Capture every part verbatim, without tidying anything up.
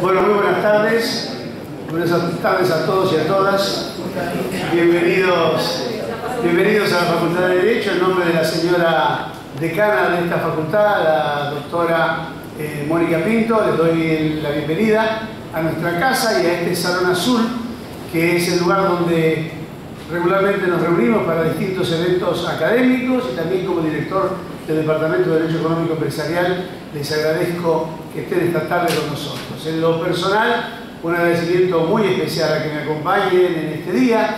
Bueno, muy buenas tardes. Buenas tardes a todos y a todas. Bienvenidos, bienvenidos a la Facultad de Derecho. En nombre de la señora decana de esta facultad, la doctora eh, Mónica Pinto, les doy la bienvenida a nuestra casa y a este Salón Azul, que es el lugar donde regularmente nos reunimos para distintos eventos académicos, y también como director del Departamento de Derecho Económico Empresarial les agradezco que estén esta tarde con nosotros. En lo personal, un agradecimiento muy especial a que me acompañen en este día,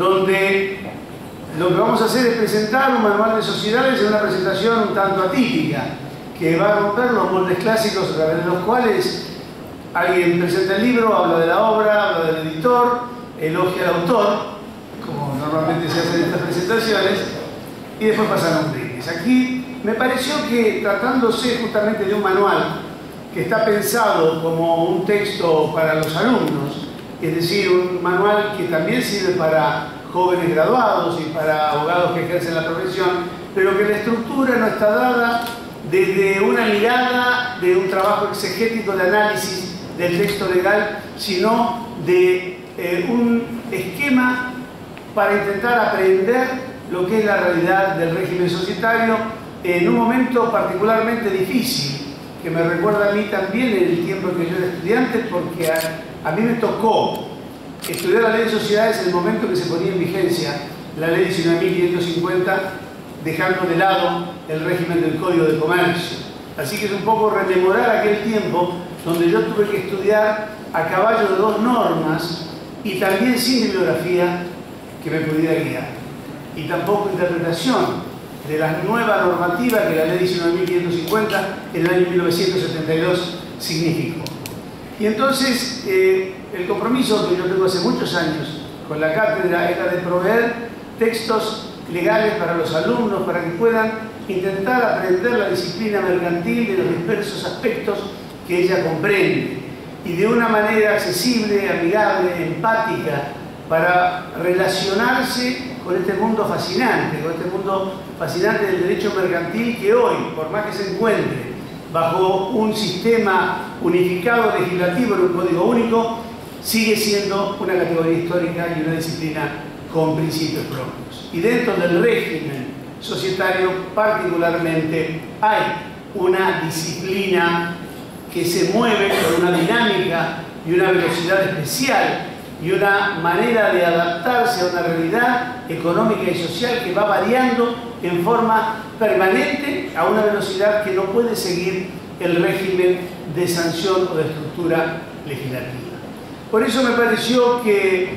donde lo que vamos a hacer es presentar un manual de sociedades en una presentación un tanto atípica, que va a romper los moldes clásicos a través de los cuales alguien presenta el libro, habla de la obra, habla del editor, elogia al autor, como normalmente se hacen estas presentaciones, y después pasan a un brindis. Aquí me pareció que, tratándose justamente de un manual que está pensado como un texto para los alumnos, es decir, un manual que también sirve para jóvenes graduados y para abogados que ejercen la profesión, pero que la estructura no está dada desde una mirada de un trabajo exegético de análisis del texto legal, sino de eh, un esquema para intentar aprender lo que es la realidad del régimen societario en un momento particularmente difícil, que me recuerda a mí también en el tiempo en que yo era estudiante, porque a, a mí me tocó estudiar la ley de sociedades en el momento que se ponía en vigencia la ley diecinueve mil quinientos cincuenta, dejando de lado el régimen del Código de Comercio. Así que es un poco rememorar aquel tiempo donde yo tuve que estudiar a caballo de dos normas y también sin bibliografía que me pudiera guiar, y tampoco interpretación de la nueva normativa que la ley diecinueve mil quinientos cincuenta en el año mil novecientos setenta y dos significó. Y entonces eh, el compromiso que yo tengo hace muchos años con la cátedra era de proveer textos legales para los alumnos, para que puedan intentar aprender la disciplina mercantil de los dispersos aspectos que ella comprende, y de una manera accesible, amigable, empática, para relacionarse con este mundo fascinante, con este mundo fascinante del derecho mercantil, que hoy, por más que se encuentre bajo un sistema unificado legislativo en un código único, sigue siendo una categoría histórica y una disciplina con principios propios. Y dentro del régimen societario particularmente hay una disciplina que se mueve con una dinámica y una velocidad especial y una manera de adaptarse a una realidad económica y social que va variando en forma permanente a una velocidad que no puede seguir el régimen de sanción o de estructura legislativa. Por eso me pareció que,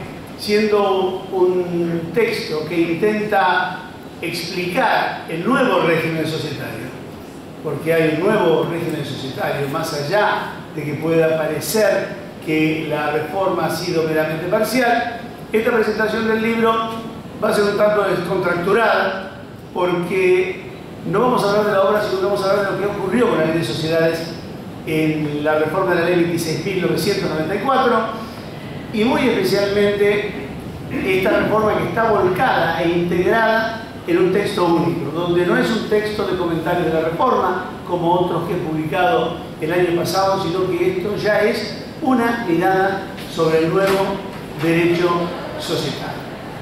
siendo un texto que intenta explicar el nuevo régimen societario, porque hay un nuevo régimen societario, más allá de que pueda parecer que la reforma ha sido meramente parcial, esta presentación del libro va a ser un tanto descontracturada, porque no vamos a hablar de la obra, sino que vamos a hablar de lo que ocurrió con la ley de sociedades en la reforma de la ley veintiséis mil novecientos noventa y cuatro, y muy especialmente esta reforma que está volcada e integrada en un texto único, donde no es un texto de comentarios de la reforma, como otros que he publicado el año pasado, sino que esto ya es una mirada sobre el nuevo derecho societario.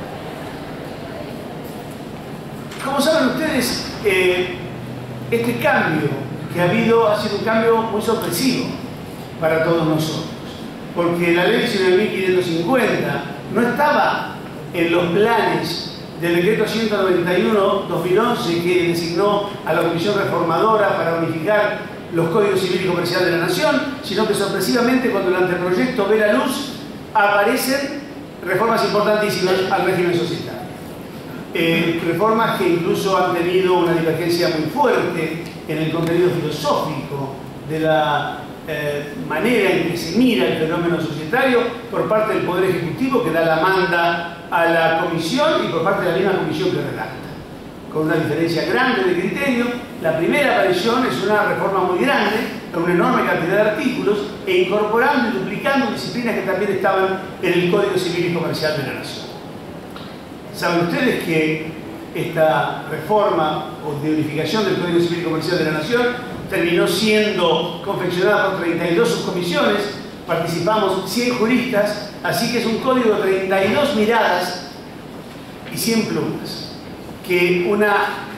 Como saben ustedes, eh, este cambio que ha habido ha sido un cambio muy sorpresivo para todos nosotros, porque la ley diecinueve mil quinientos cincuenta no estaba en los planes del decreto ciento noventa y uno dos mil once, que designó a la Comisión Reformadora para unificar los códigos civil y comercial de la Nación, sino que sorpresivamente, cuando el anteproyecto ve la luz, aparecen reformas importantísimas al régimen societario. Eh, reformas que incluso han tenido una divergencia muy fuerte en el contenido filosófico de la eh, manera en que se mira el fenómeno societario por parte del Poder Ejecutivo, que da la manda a la Comisión, y por parte de la misma Comisión que redacta, con una diferencia grande de criterio. La primera aparición es una reforma muy grande, con una enorme cantidad de artículos, e incorporando y duplicando disciplinas que también estaban en el Código Civil y Comercial de la Nación. Saben ustedes que esta reforma o de unificación del Código Civil y Comercial de la Nación terminó siendo confeccionada por treinta y dos subcomisiones participamos cien juristas, así que es un código de treinta y dos miradas y cien plumas, que una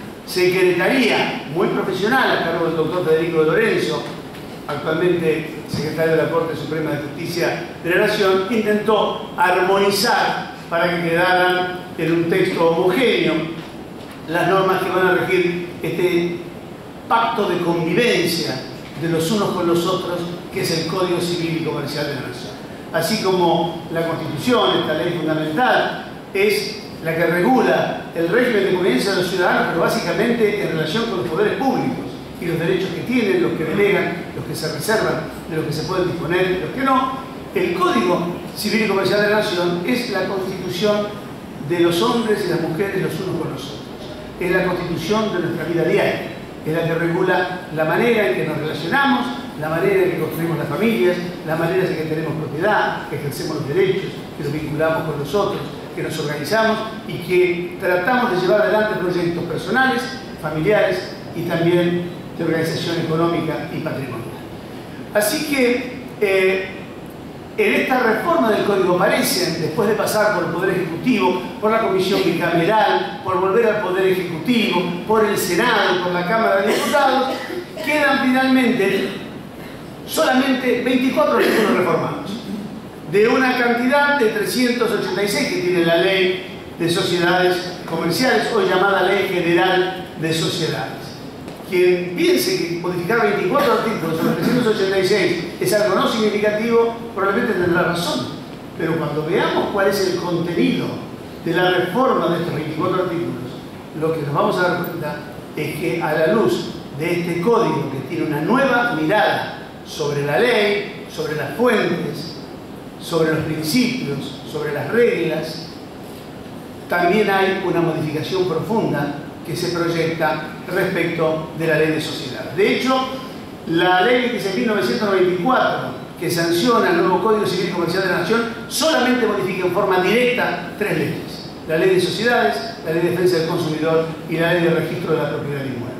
secretaría muy profesional a cargo del doctor Federico de Lorenzo, actualmente secretario de la Corte Suprema de Justicia de la Nación, intentó armonizar para que quedaran en un texto homogéneo las normas que van a regir este pacto de convivencia de los unos con los otros, que es el Código Civil y Comercial de la Nación. Así como la Constitución, esta ley fundamental, es la que regula el régimen de convivencia de los ciudadanos, pero básicamente en relación con los poderes públicos y los derechos que tienen, los que delegan, los que se reservan, de los que se pueden disponer y los que no. El Código Civil y Comercial de la Nación es la constitución de los hombres y las mujeres los unos con los otros. Es la constitución de nuestra vida diaria. Es la que regula la manera en que nos relacionamos, la manera en que construimos las familias, las maneras en que tenemos propiedad, que ejercemos los derechos, que nos vinculamos con los otros, que nos organizamos y que tratamos de llevar adelante proyectos personales, familiares y también de organización económica y patrimonial. Así que eh, en esta reforma del Código aparecen, después de pasar por el Poder Ejecutivo, por la Comisión Bicameral, por volver al Poder Ejecutivo, por el Senado y por la Cámara de Diputados, quedan finalmente solamente veinticuatro artículos reformados, de una cantidad de trescientos ochenta y seis que tiene la Ley de Sociedades Comerciales, hoy llamada Ley General de Sociedades. Quien piense que modificar veinticuatro artículos sobre trescientos ochenta y seis es algo no significativo, probablemente tendrá razón. Pero cuando veamos cuál es el contenido de la reforma de estos veinticuatro artículos, lo que nos vamos a dar cuenta es que a la luz de este código que tiene una nueva mirada sobre la ley, sobre las fuentes, sobre los principios, sobre las reglas, también hay una modificación profunda que se proyecta respecto de la Ley de Sociedades. De hecho, la Ley veintiséis mil novecientos noventa y cuatro, que sanciona el nuevo Código Civil y Comercial de la Nación, solamente modifica en forma directa tres leyes: la Ley de Sociedades, la Ley de Defensa del Consumidor y la Ley de Registro de la Propiedad Inmueble.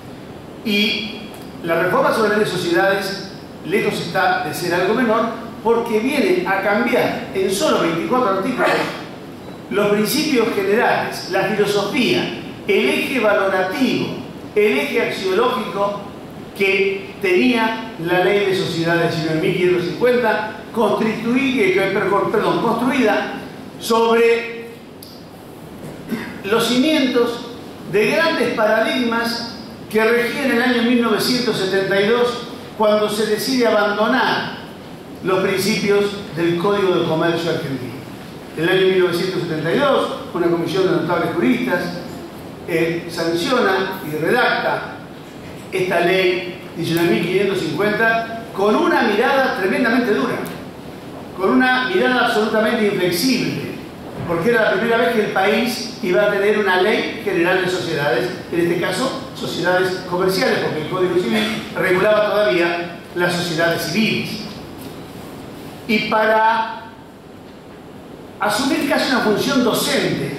Y la reforma sobre la Ley de Sociedades, lejos está de ser algo menor, porque viene a cambiar en solo veinticuatro artículos los principios generales, la filosofía, el eje valorativo, el eje axiológico que tenía la Ley de Sociedades de mil quinientos cincuenta, perdón, construida sobre los cimientos de grandes paradigmas que regían el año mil novecientos setenta y dos, cuando se decide abandonar los principios del Código de Comercio argentino. En el año mil novecientos setenta y dos, una comisión de notables juristas Eh, sanciona y redacta esta ley diecinueve mil quinientos cincuenta con una mirada tremendamente dura, con una mirada absolutamente inflexible, porque era la primera vez que el país iba a tener una ley general de sociedades, en este caso sociedades comerciales, porque el Código Civil regulaba todavía las sociedades civiles. Y para asumir casi una función docente,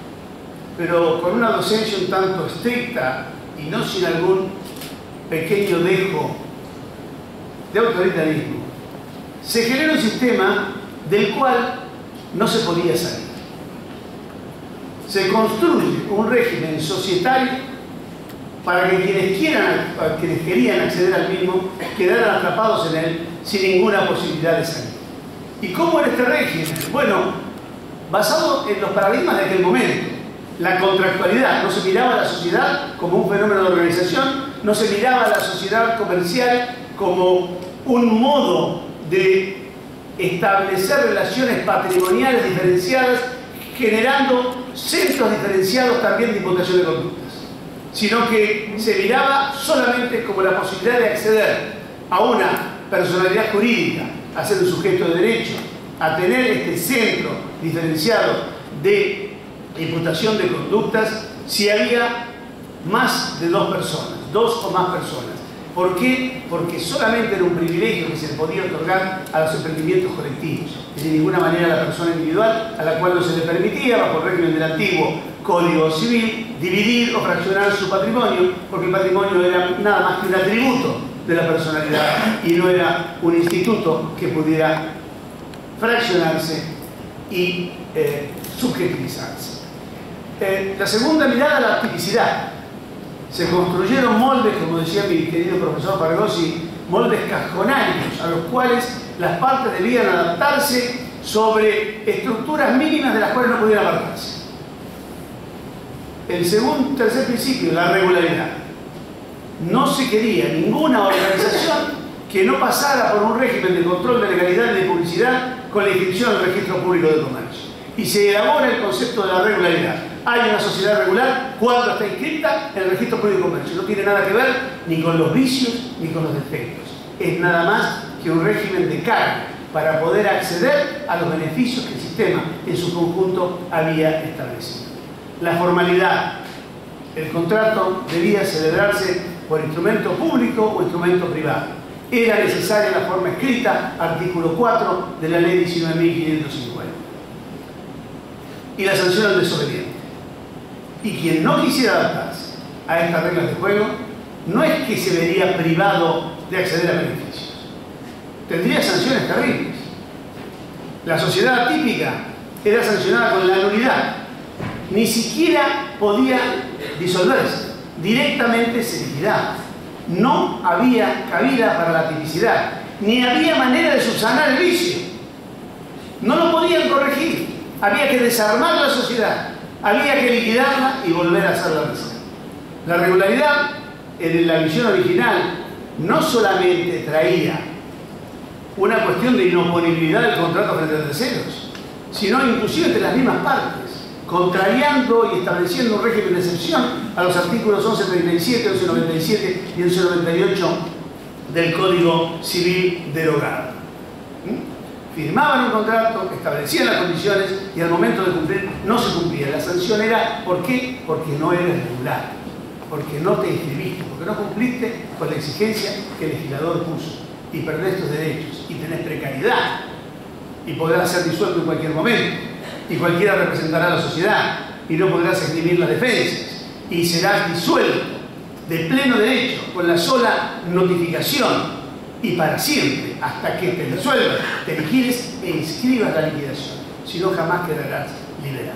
pero con una docencia un tanto estricta y no sin algún pequeño dejo de autoritarismo, se genera un sistema del cual no se podía salir. Se construye un régimen societario para que quienes, quieran, para quienes querían acceder al mismo quedaran atrapados en él sin ninguna posibilidad de salir. ¿Y cómo era este régimen? Bueno, basado en los paradigmas de aquel momento. La contractualidad, no se miraba a la sociedad como un fenómeno de organización, no se miraba a la sociedad comercial como un modo de establecer relaciones patrimoniales diferenciadas, generando centros diferenciados también de imputación de conductas, sino que se miraba solamente como la posibilidad de acceder a una personalidad jurídica, a ser un sujeto de derecho, a tener este centro diferenciado de imputación de conductas si había más de dos personas, dos o más personas. ¿Por qué? Porque solamente era un privilegio que se podía otorgar a los emprendimientos colectivos, y de ninguna manera a la persona individual, a la cual no se le permitía, bajo el régimen del antiguo Código Civil, dividir o fraccionar su patrimonio, porque el patrimonio era nada más que un atributo de la personalidad y no era un instituto que pudiera fraccionarse y eh, subjetivizarse. Eh, la segunda mirada, la tipicidad. Se construyeron moldes, como decía mi querido profesor Pargossi, moldes casconarios, a los cuales las partes debían adaptarse sobre estructuras mínimas de las cuales no podían apartarse. El segundo, tercer principio, la regularidad. No se quería ninguna organización que no pasara por un régimen de control de legalidad y de publicidad con la inscripción al registro público de comercio. Y se elabora el concepto de la regularidad. Hay una sociedad regular cuando está inscrita en el registro público de comercio. No tiene nada que ver ni con los vicios ni con los defectos. Es nada más que un régimen de carga para poder acceder a los beneficios que el sistema en su conjunto había establecido. La formalidad. El contrato debía celebrarse por instrumento público o instrumento privado. Era necesaria la forma escrita, artículo cuatro de la ley diecinueve mil quinientos cincuenta. Y la sanción al desobediente. Y quien no quisiera adaptarse a estas reglas de juego, no es que se vería privado de acceder a beneficios. Tendría sanciones terribles. La sociedad atípica era sancionada con la nulidad. Ni siquiera podía disolverse. Directamente se liquidaba. No había cabida para la tipicidad. Ni había manera de subsanar el vicio. No lo podían corregir. Había que desarmar la sociedad. Había que liquidarla y volver a hacerla realizar. La regularidad, en la visión original, no solamente traía una cuestión de inoponibilidad del contrato frente a terceros, sino inclusive entre las mismas partes, contrariando y estableciendo un régimen de excepción a los artículos once treinta y siete, once noventa y siete y once noventa y ocho del Código Civil derogado. ¿Mm? Firmaban un contrato, establecían las condiciones y al momento de cumplir no se cumplía. La sanción era, ¿por qué? Porque no eres regular, porque no te inscribiste, porque no cumpliste con la exigencia que el legislador puso y perdés tus derechos y tenés precariedad y podrás ser disuelto en cualquier momento y cualquiera representará a la sociedad y no podrás escribir las defensas y serás disuelto de pleno derecho con la sola notificación y para siempre hasta que te disuelvas, te liquides e inscribas la liquidación, si no jamás quedarás liberado.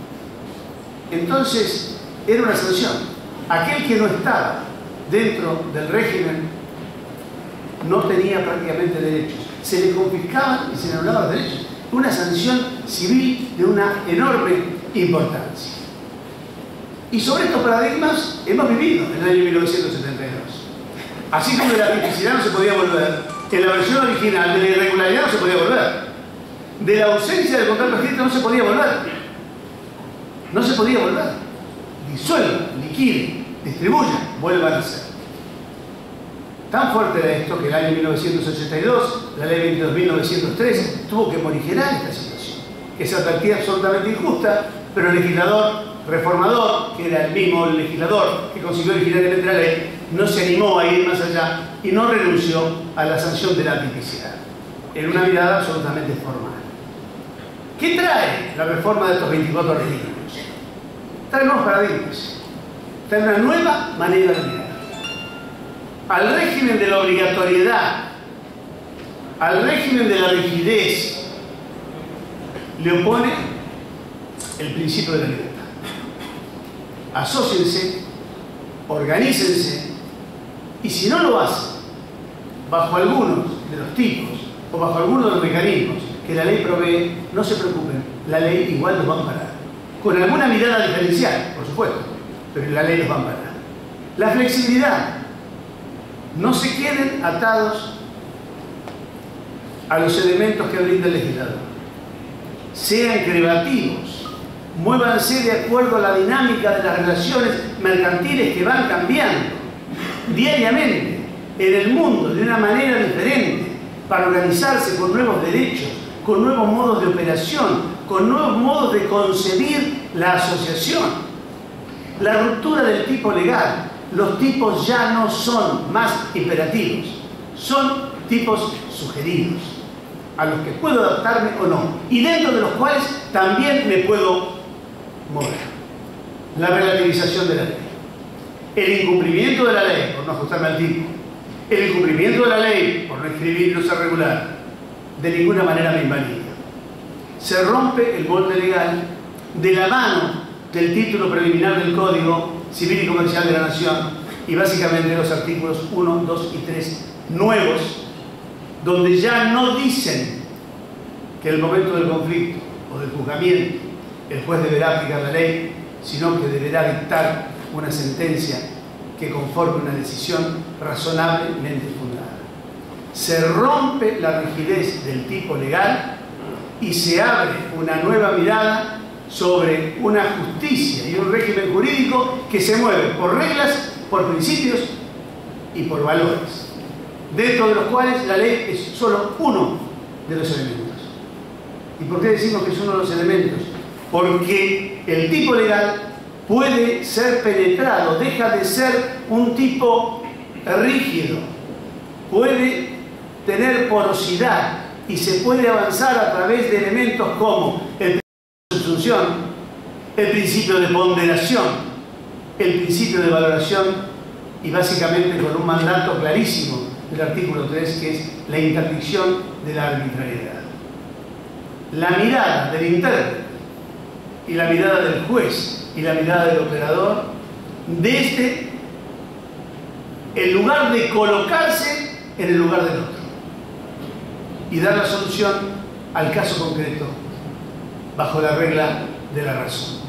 Entonces era una sanción. Aquel que no estaba dentro del régimen no tenía prácticamente derechos. Se le confiscaban y se le anulaban los derechos. Una sanción civil de una enorme importancia. Y sobre estos paradigmas hemos vivido en el año mil novecientos setenta y dos. Así como de la tipicidad no se podía volver, en la versión original de la irregularidad no se podía volver. De la ausencia del contrato escrito no se podía volver. No se podía volver. Disuelvan, liquiden, distribuyan, vuelvan a hacer. Tan fuerte era esto que el año mil novecientos ochenta y dos, la ley veintidós mil novecientos tres, tuvo que morigerar esta situación, que se advertía absolutamente injusta, pero el legislador reformador, que era el mismo legislador que consiguió originalmente la ley, no se animó a ir más allá y no renunció a la sanción de la tipicidad, en una mirada absolutamente formal. ¿Qué trae la reforma de estos veinticuatro artículos? Trae nuevos paradigmas, trae una nueva manera de mirar. Al régimen de la obligatoriedad, al régimen de la rigidez, le opone el principio de la libertad. Asóciense, organícense, y si no lo hacen bajo algunos de los tipos o bajo algunos de los mecanismos que la ley provee, no se preocupen, la ley igual los va a amparar. Con alguna mirada diferencial, por supuesto, pero la ley los va a amparar. La flexibilidad. No se queden atados a los elementos que brinda el legislador. Sean creativos, muévanse de acuerdo a la dinámica de las relaciones mercantiles que van cambiando diariamente en el mundo de una manera diferente para organizarse con nuevos derechos, con nuevos modos de operación, con nuevos modos de concebir la asociación. La ruptura del tipo legal. Los tipos ya no son más imperativos, son tipos sugeridos, a los que puedo adaptarme o no, y dentro de los cuales también me puedo mover. La relativización de la ley, el incumplimiento de la ley, por no ajustarme al tipo, El incumplimiento de la ley, por no escribir y no ser regular, de ninguna manera me invalida. Se rompe el molde legal de la mano del título preliminar del Código Civil y Comercial de la Nación y básicamente los artículos uno, dos y tres nuevos, donde ya no dicen que en el momento del conflicto o del juzgamiento el juez deberá aplicar la ley, sino que deberá dictar una sentencia que conforme una decisión razonablemente fundada. Se rompe la rigidez del tipo legal y se abre una nueva mirada sobre una justicia y un régimen jurídico que se mueve por reglas, por principios y por valores, dentro de los cuales la ley es solo uno de los elementos. ¿Y por qué decimos que es uno de los elementos? Porque el tipo legal puede ser penetrado, deja de ser un tipo rígido, puede tener porosidad y se puede avanzar a través de elementos como el principio de subsunción, el principio de ponderación, el principio de valoración y básicamente con un mandato clarísimo del artículo tres, que es la interdicción de la arbitrariedad. La mirada del intérprete y la mirada del juez y la mirada del operador desde el lugar de colocarse en el lugar del otro y dar la solución al caso concreto bajo la regla de la razón.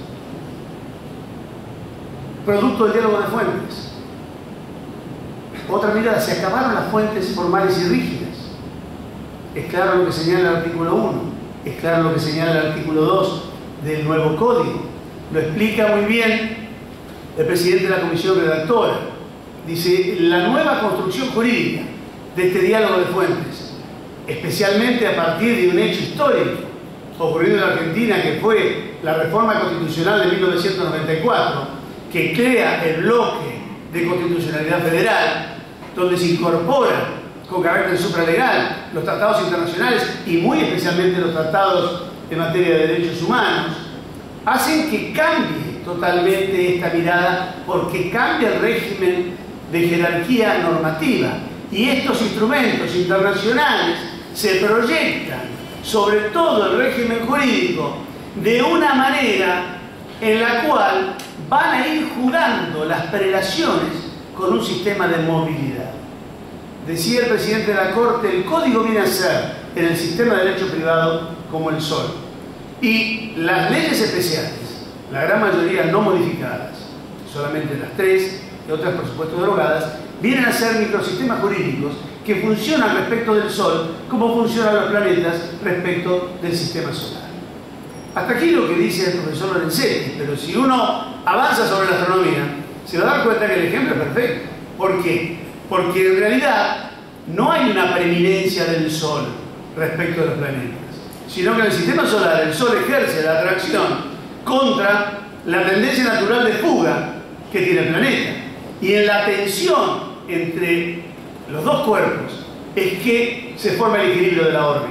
Producto del diálogo de fuentes. Otra mirada, se acabaron las fuentes formales y rígidas. Es claro lo que señala el artículo uno, es claro lo que señala el artículo dos del nuevo código. Lo explica muy bien el presidente de la comisión redactora. Dice, la nueva construcción jurídica de este diálogo de fuentes, especialmente a partir de un hecho histórico ocurrido en la Argentina, que fue la reforma constitucional de mil novecientos noventa y cuatro, que crea el bloque de constitucionalidad federal, donde se incorpora con carácter supralegal los tratados internacionales y muy especialmente los tratados en materia de derechos humanos, hacen que cambie totalmente esta mirada, porque cambia el régimen de jerarquía normativa y estos instrumentos internacionales se proyectan sobre todo el régimen jurídico de una manera en la cual van a ir jugando las prelaciones con un sistema de movilidad. Decía el presidente de la Corte, el código viene a ser en el sistema de derecho privado como el sol. Y las leyes especiales, la gran mayoría no modificadas, solamente las tres y otras por supuesto derogadas, vienen a ser microsistemas jurídicos que funcionan respecto del sol como funcionan los planetas respecto del sistema solar. Hasta aquí lo que dice el profesor Lorenzetti, pero si uno avanza sobre la astronomía, se va a dar cuenta que el ejemplo es perfecto. ¿Por qué? Porque en realidad no hay una preeminencia del Sol respecto de los planetas, sino que en el sistema solar el Sol ejerce la atracción contra la tendencia natural de fuga que tiene el planeta. Y en la tensión entre los dos cuerpos es que se forma el equilibrio de la órbita.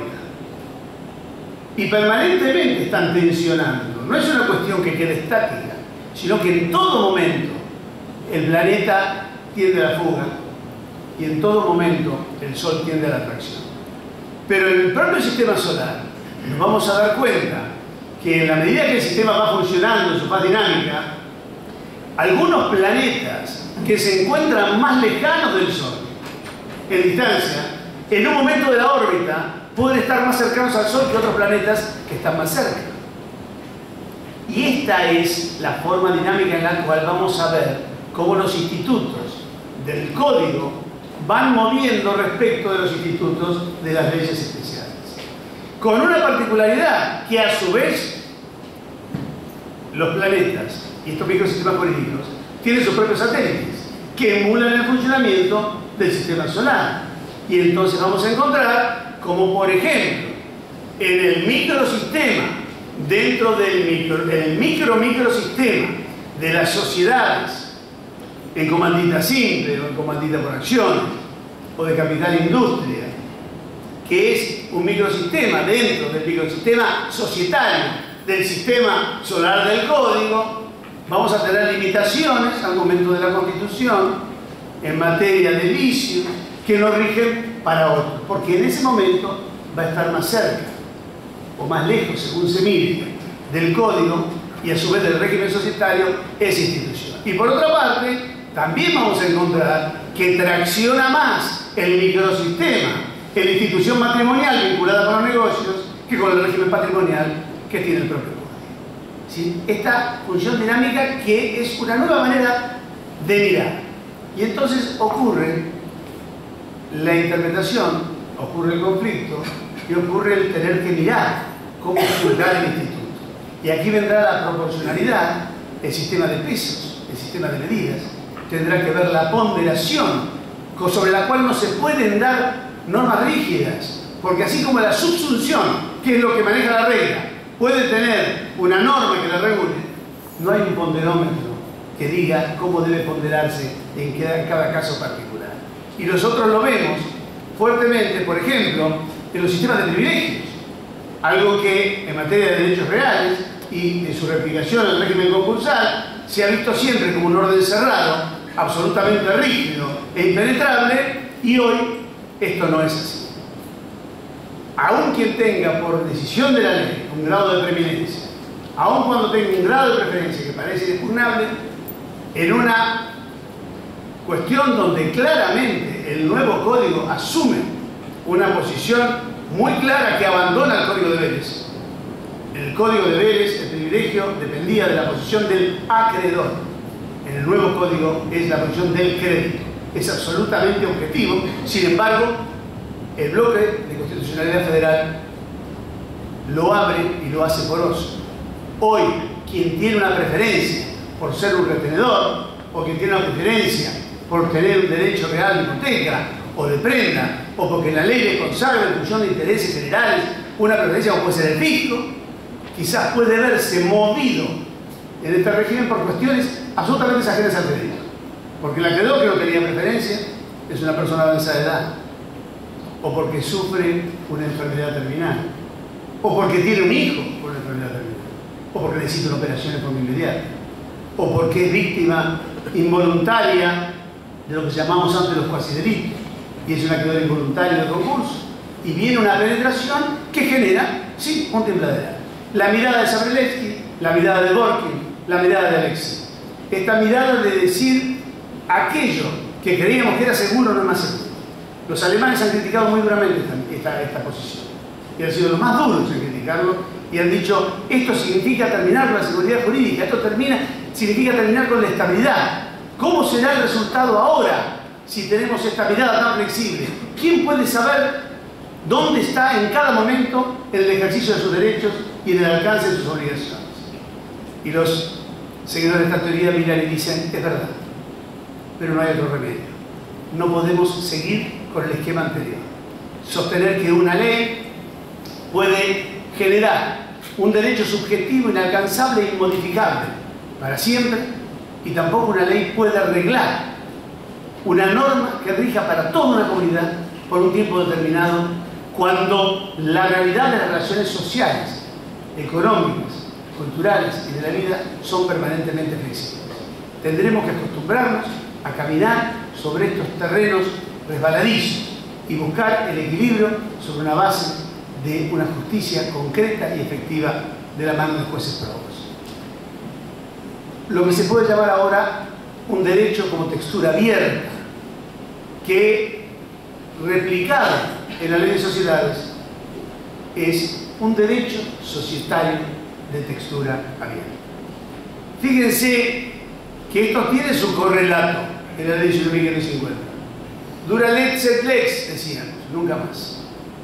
Y permanentemente están tensionando. No es una cuestión que quede estática, sino que en todo momento el planeta tiende a la fuga y en todo momento el Sol tiende a la atracción. Pero en el propio sistema solar nos vamos a dar cuenta que en la medida que el sistema va funcionando en su faz dinámica, algunos planetas que se encuentran más lejanos del Sol en distancia, en un momento de la órbita pueden estar más cercanos al Sol que otros planetas que están más cerca. Y esta es la forma dinámica en la cual vamos a ver cómo los institutos del código van moviendo respecto de los institutos de las leyes especiales. Con una particularidad, que a su vez los planetas y estos microsistemas jurídicos tienen sus propios satélites que emulan el funcionamiento del sistema solar. Y entonces vamos a encontrar como, por ejemplo, en el microsistema, dentro del micro, en el micro microsistema de las sociedades en comandita simple o en comandita por acciones o de capital industria, que es un microsistema dentro del microsistema societario del sistema solar del código, vamos a tener limitaciones al momento de la constitución en materia de vicios que lo rigen para otros, porque en ese momento va a estar más cerca o más lejos, según se mire, del código y a su vez del régimen societario esa institución. Y por otra parte, también vamos a encontrar que tracciona más el microsistema, la institución matrimonial vinculada con los negocios, que con el régimen patrimonial que tiene el propio código. ¿Sí? Esta función dinámica que es una nueva manera de mirar. Y entonces ocurre la interpretación, ocurre el conflicto y ocurre el tener que mirar cómo juzgar el instituto. Y aquí vendrá la proporcionalidad, el sistema de pesos, el sistema de medidas, tendrá que ver la ponderación sobre la cual no se pueden dar normas rígidas, porque así como la subsunción, que es lo que maneja la regla, puede tener una norma que la regule, no hay un ponderómetro que diga cómo debe ponderarse en cada caso particular. Y nosotros lo vemos fuertemente, por ejemplo, en los sistemas de privilegios, algo que en materia de derechos reales y en su replicación en el régimen concursal se ha visto siempre como un orden cerrado, absolutamente rígido e impenetrable, y hoy esto no es así. Aun quien tenga por decisión de la ley un grado de preeminencia, aun cuando tenga un grado de preferencia que parece inexpugnable, en una cuestión donde claramente el nuevo código asume una posición muy clara que abandona el código de Vélez. En el código de Vélez el privilegio dependía de la posición del acreedor. En el nuevo código es la posición del crédito. Es absolutamente objetivo. Sin embargo, el bloque de constitucionalidad federal lo abre y lo hace poroso. Hoy, quien tiene una preferencia por ser un retenedor, o quien tiene una preferencia por tener un derecho real de hipoteca o de prenda, o porque la ley le consagra en función de intereses generales una preferencia como puede ser el fisco, quizás puede verse movido en este régimen por cuestiones absolutamente ajenas al crédito. Porque el acreedor que no tenía preferencia es una persona de avanzada edad, o porque sufre una enfermedad terminal, o porque tiene un hijo con una enfermedad terminal, o porque necesita una operación de forma inmediata, o porque es víctima involuntaria de lo que llamamos antes los cuasidelitos, y es un acreedor involuntario de concurso, y viene una penetración que genera, sí, un tembladero. La mirada de Zabrelewski, la mirada de Borkin, la mirada de Alexis. Esta mirada de decir aquello que creíamos que era seguro no es más seguro. Los alemanes han criticado muy duramente esta, esta, esta posición, y han sido los más duros en criticarlo, y han dicho, esto significa terminar con la seguridad jurídica, esto termina, significa terminar con la estabilidad. ¿Cómo será el resultado ahora si tenemos esta mirada tan flexible? ¿Quién puede saber dónde está en cada momento en el ejercicio de sus derechos y en el alcance de sus obligaciones? Y los seguidores de esta teoría miran y dicen, es verdad, pero no hay otro remedio. No podemos seguir con el esquema anterior. Sostener que una ley puede generar un derecho subjetivo inalcanzable e inmodificable para siempre, y tampoco una ley puede arreglar una norma que rija para toda una comunidad por un tiempo determinado, cuando la realidad de las relaciones sociales, económicas, culturales y de la vida son permanentemente flexibles. Tendremos que acostumbrarnos a caminar sobre estos terrenos resbaladizos y buscar el equilibrio sobre una base de una justicia concreta y efectiva de la mano de jueces probos. Lo que se puede llamar ahora un derecho como textura abierta, que replicado en la ley de sociedades es un derecho societario de textura abierta. Fíjense que esto tiene su correlato en la ley de mil quinientos cincuenta. Dura lex et lex, decíamos, nunca más.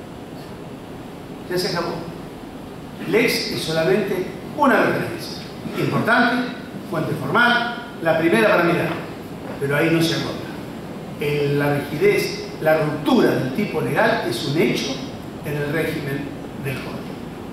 Ya se acabó. Lex es solamente una referencia importante, fuente formal, la primera para mirar, pero ahí no se agota. En la rigidez, la ruptura del tipo legal es un hecho en el régimen del código.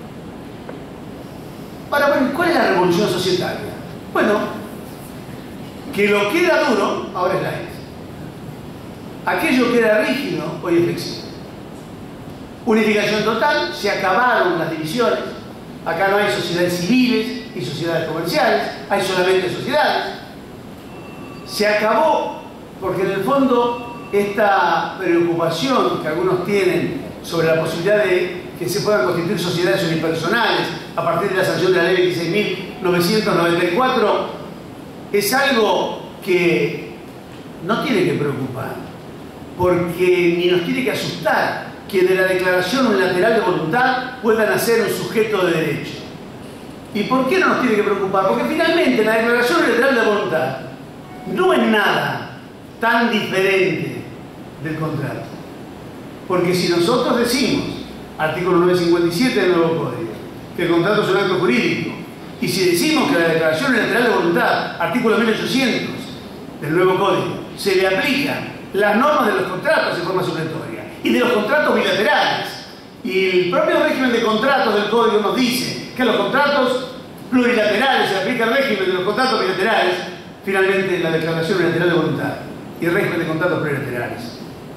Ahora, bueno, ¿cuál es la revolución societaria? Bueno, que lo que era duro ahora es light. Aquello que era rígido hoy es flexible. Unificación total, se acabaron las divisiones. Acá no hay sociedades civiles y sociedades comerciales, hay solamente sociedades. Se acabó porque en el fondo esta preocupación que algunos tienen sobre la posibilidad de que se puedan constituir sociedades unipersonales a partir de la sanción de la ley veintiséis mil novecientos noventa y cuatro es algo que no tiene que preocupar, porque ni nos tiene que asustar que de la declaración unilateral de voluntad pueda nacer un sujeto de derecho. ¿Y por qué no nos tiene que preocupar? Porque finalmente la declaración unilateral de voluntad no es nada tan diferente del contrato. Porque si nosotros decimos, artículo novecientos cincuenta y siete del nuevo código, que el contrato es un acto jurídico, y si decimos que la declaración unilateral de voluntad, artículo mil ochocientos del nuevo código, se le aplican las normas de los contratos en forma supletoria y de los contratos bilaterales, y el propio régimen de contratos del código nos dice que a los contratos plurilaterales se aplica el régimen de los contratos bilaterales, finalmente la declaración unilateral de voluntad y el régimen de contratos plurilaterales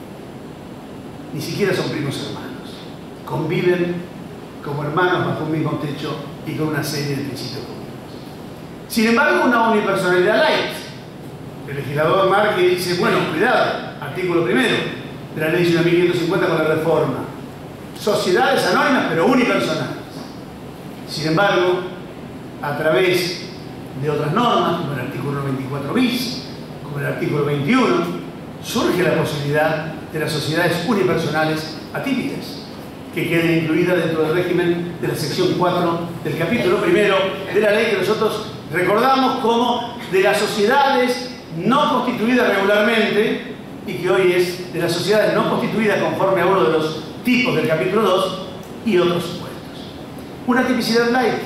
ni siquiera son primos hermanos, conviven como hermanos bajo un mismo techo y con una serie de principios comunes. Sin embargo, una unipersonalidad light. El legislador marca y dice, bueno, cuidado, artículo primero de la ley mil quinientos cincuenta con la reforma. Sociedades anónimas pero unipersonales. Sin embargo, a través de otras normas, como el artículo noventa y cuatro bis, como el artículo veintiuno, surge la posibilidad de las sociedades unipersonales atípicas, que queden incluidas dentro del régimen de la sección cuatro del capítulo primero de la ley que nosotros recordamos como de las sociedades no constituidas regularmente y que hoy es de las sociedades no constituidas conforme a uno de los tipos del capítulo dos y otros supuestos. Una tipicidad light.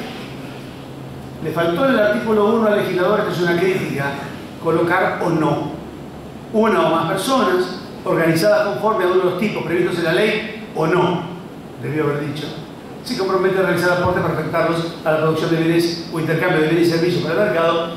Le faltó en el artículo uno al legislador, que es una crítica, colocar o no. Una o más personas organizadas conforme a uno de los tipos previstos en la ley o no, debió haber dicho, se compromete a realizar aportes para afectarlos a la producción de bienes o intercambio de bienes y servicios para el mercado,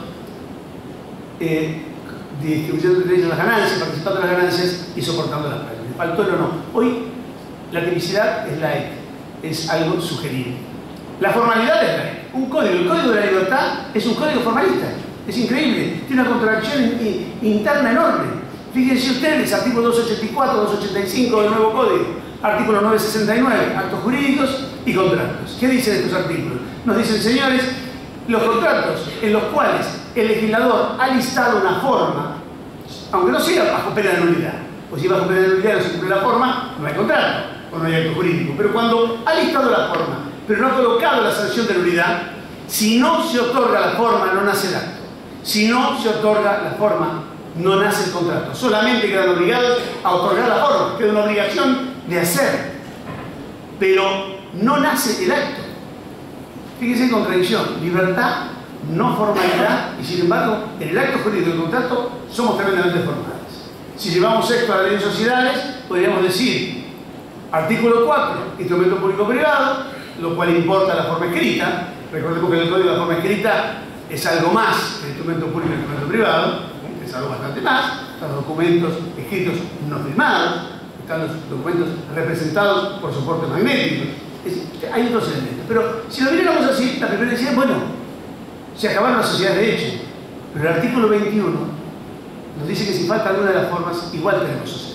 eh, distribuyendo entre ellos las ganancias, participando en las ganancias y soportando las pérdidas. Le faltó el o no. Hoy la tipicidad es light, es algo sugerible. La formalidad es light. Un código, el código de la libertad es un código formalista. Es increíble, tiene una contradicción in, interna enorme. Fíjense ustedes, artículo doscientos ochenta y cuatro, doscientos ochenta y cinco del nuevo código, artículo novecientos sesenta y nueve, actos jurídicos y contratos. ¿Qué dicen estos artículos? Nos dicen, señores, los contratos en los cuales el legislador ha listado una forma, aunque no sea bajo pena de nulidad, pues si bajo pena de nulidad no se cumple la forma, no hay contrato o no hay acto jurídico, pero cuando ha listado la forma, pero no ha colocado la sanción de nulidad, si no se otorga la forma, no nace el acto. Si no se otorga la forma, no nace el contrato. Solamente quedan obligados a otorgar la forma, queda una obligación de hacer, pero no nace el acto. Fíjense en contradicción, libertad, no formalidad, y sin embargo, en el acto jurídico del contrato somos tremendamente formales. Si llevamos esto a la ley de sociedades, podríamos decir, artículo cuatro, instrumento público-privado, lo cual importa la forma escrita. Recordemos que en el código la forma escrita es algo más que el instrumento público y el instrumento privado, es algo bastante más. Están los documentos escritos no firmados, están los documentos representados por soportes magnéticos. Es decir, hay otros elementos. Pero si lo miramos así, la primera decía, bueno, se acabaron las sociedades de hecho, pero el artículo veintiuno nos dice que si falta alguna de las formas, igual tenemos sociedad.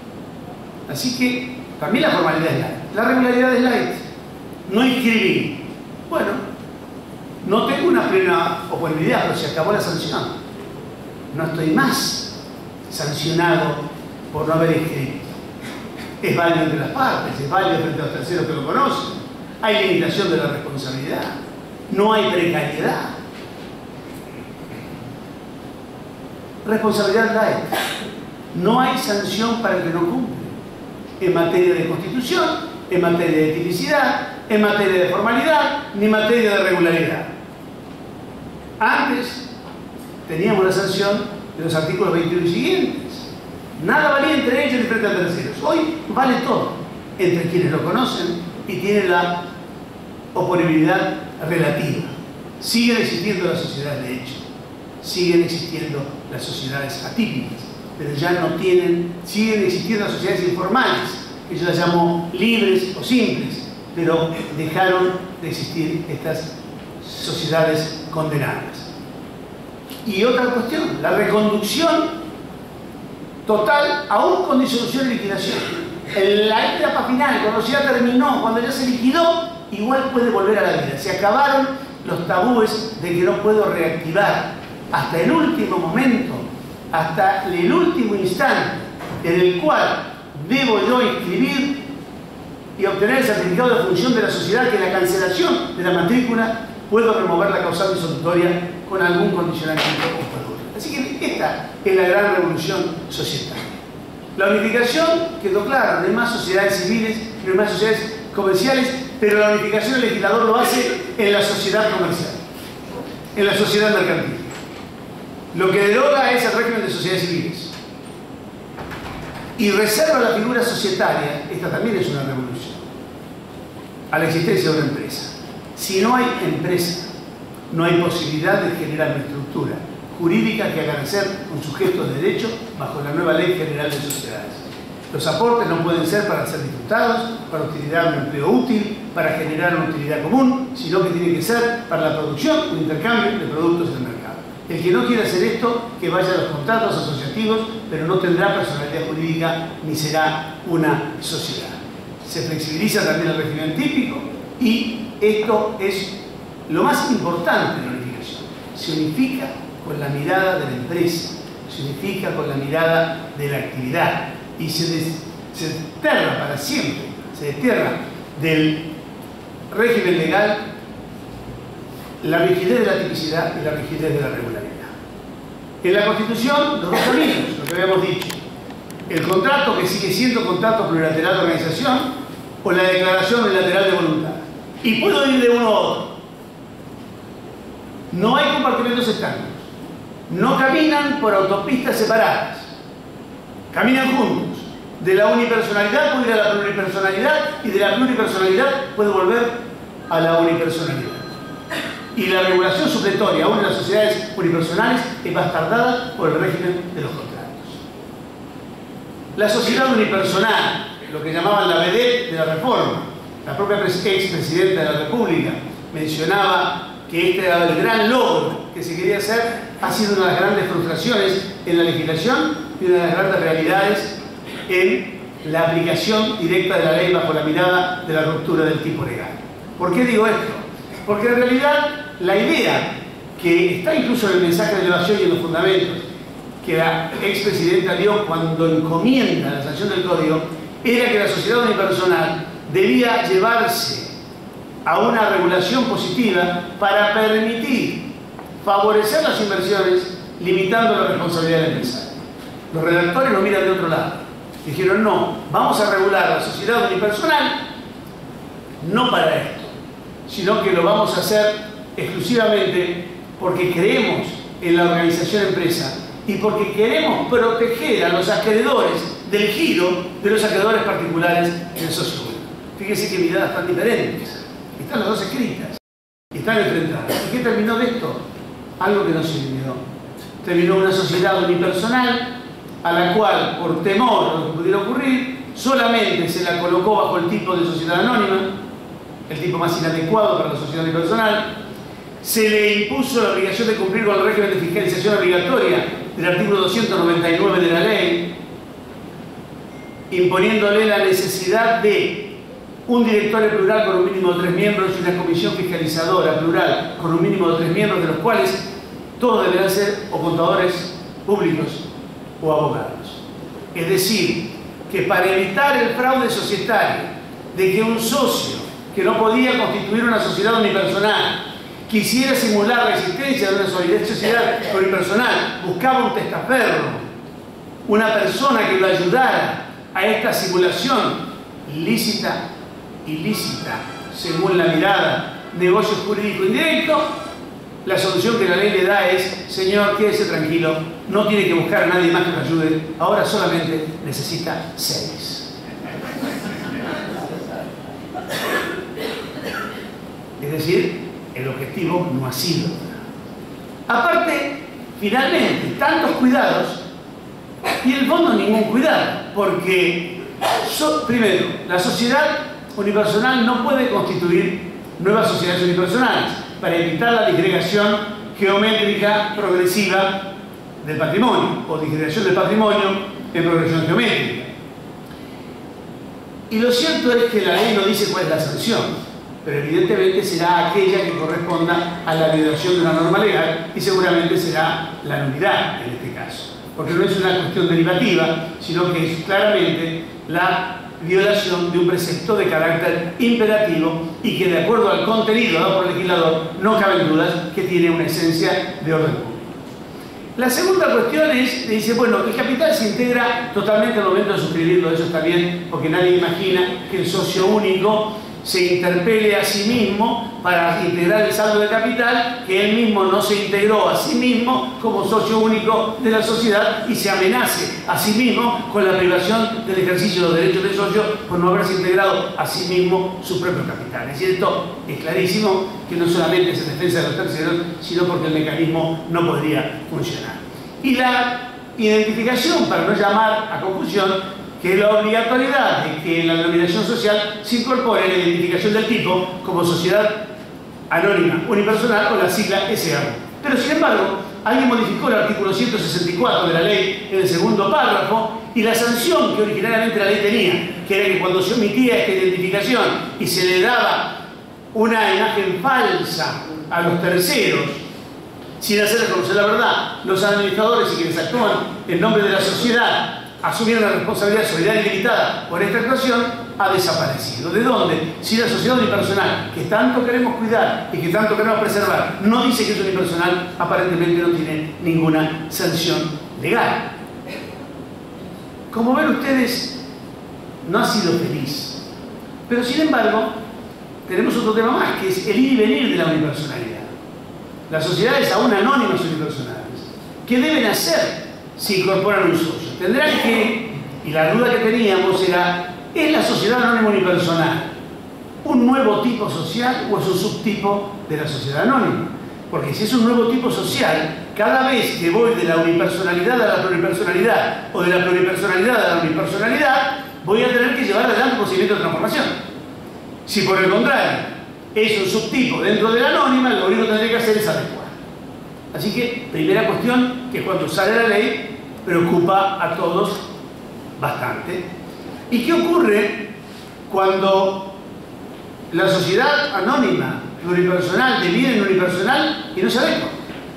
Así que también la formalidad es light. La regularidad es light. No inscribir. Bueno, no tengo una plena oponibilidad, pero se acabó la sanción. No estoy más sancionado por no haber inscrito. Es válido entre las partes, es válido frente a los terceros que lo conocen. Hay limitación de la responsabilidad. No hay precariedad. Responsabilidad light. No hay sanción para el que no cumple. En materia de constitución, en materia de tipicidad, en materia de formalidad, ni en materia de regularidad. Antes teníamos la sanción de los artículos veintiuno y siguientes. Nada valía entre ellos ni frente a terceros. Hoy vale todo entre quienes lo conocen y tienen la oponibilidad relativa. Siguen existiendo las sociedades de hecho, siguen existiendo las sociedades atípicas, pero ya no tienen, siguen existiendo las sociedades informales, que yo las llamo libres o simples, pero dejaron de existir estas sociedades condenadas. Y otra cuestión, la reconducción total, aún con disolución y liquidación. En la etapa final, cuando ya terminó, cuando ya se liquidó, igual puede volver a la vida. Se acabaron los tabúes de que no puedo reactivar hasta el último momento, hasta el último instante en el cual debo yo inscribir y obtener el certificado de función de la sociedad, que la cancelación de la matrícula puedo remover la causal disuasoria con algún condicionamiento o. Así que esta es la gran revolución societaria. La unificación quedó clara, no hay más sociedades civiles, no hay más sociedades comerciales, pero la unificación el legislador lo hace en la sociedad comercial, en la sociedad mercantil. Lo que deroga es el régimen de sociedades civiles y reserva la figura societaria. Esta también es una revolución a la existencia de una empresa. Si no hay empresa, no hay posibilidad de generar una estructura jurídica que haga ser un sujeto de derecho bajo la nueva Ley General de Sociedades. Los aportes no pueden ser para ser disfrutados, para utilizar un empleo útil, para generar una utilidad común, sino que tiene que ser para la producción o intercambio de productos en el mercado. El que no quiera hacer esto, que vaya a los contratos asociativos, pero no tendrá personalidad jurídica ni será una sociedad. Se flexibiliza también el régimen típico y esto es lo más importante de la unificación. Se unifica con la mirada de la empresa, se unifica con la mirada de la actividad y se, des, se desterra para siempre, se destierra del régimen legal la rigidez de la tipicidad y la rigidez de la regularidad. En la Constitución, los dos caminos, lo que habíamos dicho: el contrato, que sigue siendo contrato plurilateral de organización, o la declaración unilateral de voluntad. Y puedo ir de uno a otro. No hay compartimentos externos. No caminan por autopistas separadas. Caminan juntos. De la unipersonalidad puede ir a la pluripersonalidad y de la pluripersonalidad puede volver a la unipersonalidad. Y la regulación supletoria, aún en las sociedades unipersonales, es bastardada por el régimen de los contratos. La sociedad unipersonal, lo que llamaban la vedette de la reforma, la propia expresidenta de la República mencionaba que este era el gran logro que se quería hacer, ha sido una de las grandes frustraciones en la legislación y una de las grandes realidades en la aplicación directa de la ley bajo la mirada de la ruptura del tipo legal. ¿Por qué digo esto? Porque en realidad la idea que está incluso en el mensaje de elevación y en los fundamentos que la expresidenta dio cuando encomienda la sanción del código era que la sociedad unipersonal debía llevarse a una regulación positiva para permitir favorecer las inversiones limitando la responsabilidad del empresario. Los redactores lo miran de otro lado. Dijeron, no, vamos a regular la sociedad unipersonal no para esto, sino que lo vamos a hacer exclusivamente porque creemos en la organización empresa y porque queremos proteger a los acreedores del giro de los acreedores particulares del socio único. Fíjense que miradas tan diferentes. Están las dos escritas y están enfrentadas. ¿Y qué terminó de esto? Algo que no se eliminó. Terminó una sociedad unipersonal a la cual, por temor a lo que pudiera ocurrir, solamente se la colocó bajo el tipo de sociedad anónima, el tipo más inadecuado para la sociedad unipersonal. Se le impuso la obligación de cumplir con el régimen de fiscalización obligatoria del artículo doscientos noventa y nueve de la ley, imponiéndole la necesidad de un directorio plural con un mínimo de tres miembros y una comisión fiscalizadora plural con un mínimo de tres miembros, de los cuales todos deberán ser o contadores públicos o abogados. Es decir, que para evitar el fraude societario de que un socio que no podía constituir una sociedad unipersonal quisiera simular la existencia de una sociedad unipersonal, buscaba un testaferro, una persona que lo ayudara a esta simulación lícita, ilícita, según la mirada, negocio jurídico indirecto. La solución que la ley le da es, señor, quédese tranquilo, no tiene que buscar a nadie más que lo ayude, ahora solamente necesita seis. Es decir, el objetivo no ha sido. Aparte, finalmente, tantos cuidados y en el fondo ningún cuidado, porque, so, primero, la sociedad unipersonal no puede constituir nuevas sociedades unipersonales para evitar la disgregación geométrica progresiva del patrimonio o disgregación del patrimonio en progresión geométrica. Y lo cierto es que la ley no dice cuál es la sanción, pero evidentemente será aquella que corresponda a la violación de una norma legal y seguramente será la nulidad en este caso, porque no es una cuestión derivativa, sino que es claramente la violación de un precepto de carácter imperativo y que, de acuerdo al contenido dado por el legislador, no caben dudas que tiene una esencia de orden público. La segunda cuestión es, dice, bueno, el capital se integra totalmente al momento de suscribirlo, eso está bien, porque nadie imagina que el socio único se interpele a sí mismo para integrar el saldo de capital, que él mismo no se integró a sí mismo como socio único de la sociedad y se amenace a sí mismo con la privación del ejercicio de los derechos del socio por no haberse integrado a sí mismo su propio capital. Es decir, esto es clarísimo que no solamente es en defensa de los terceros, sino porque el mecanismo no podría funcionar. Y la identificación, para no llamar a confusión, que es la obligatoriedad de que en la denominación social se incorpore la identificación del tipo como sociedad anónima unipersonal o la sigla S A U. Pero sin embargo, alguien modificó el artículo ciento sesenta y cuatro de la ley en el segundo párrafo y la sanción que originariamente la ley tenía, que era que cuando se omitía esta identificación y se le daba una imagen falsa a los terceros, sin hacer reconocer la verdad, los administradores y quienes actúan en nombre de la sociedad asumieron la responsabilidad solidaria ilimitada por esta actuación, ha desaparecido. ¿De dónde? Si la sociedad unipersonal, que tanto queremos cuidar y que tanto queremos preservar, no dice que es unipersonal, aparentemente no tiene ninguna sanción legal. Como ven ustedes, no ha sido feliz. Pero sin embargo, tenemos otro tema más, que es el ir y venir de la unipersonalidad. Las sociedades aún anónimas unipersonales, ¿qué deben hacer si incorporan un socio? Tendrán que, y la duda que teníamos era, ¿es la sociedad anónima unipersonal un nuevo tipo social o es un subtipo de la sociedad anónima? Porque si es un nuevo tipo social, cada vez que voy de la unipersonalidad a la pluripersonalidad o de la pluripersonalidad a la unipersonalidad, voy a tener que llevar adelante un procedimiento de transformación. Si por el contrario es un subtipo dentro de la anónima, lo único que tendría que hacer es adecuar. Así que, primera cuestión, que cuando sale la ley preocupa a todos bastante. ¿Y qué ocurre cuando la sociedad anónima, pluripersonal, deviene en unipersonal y no se adecua?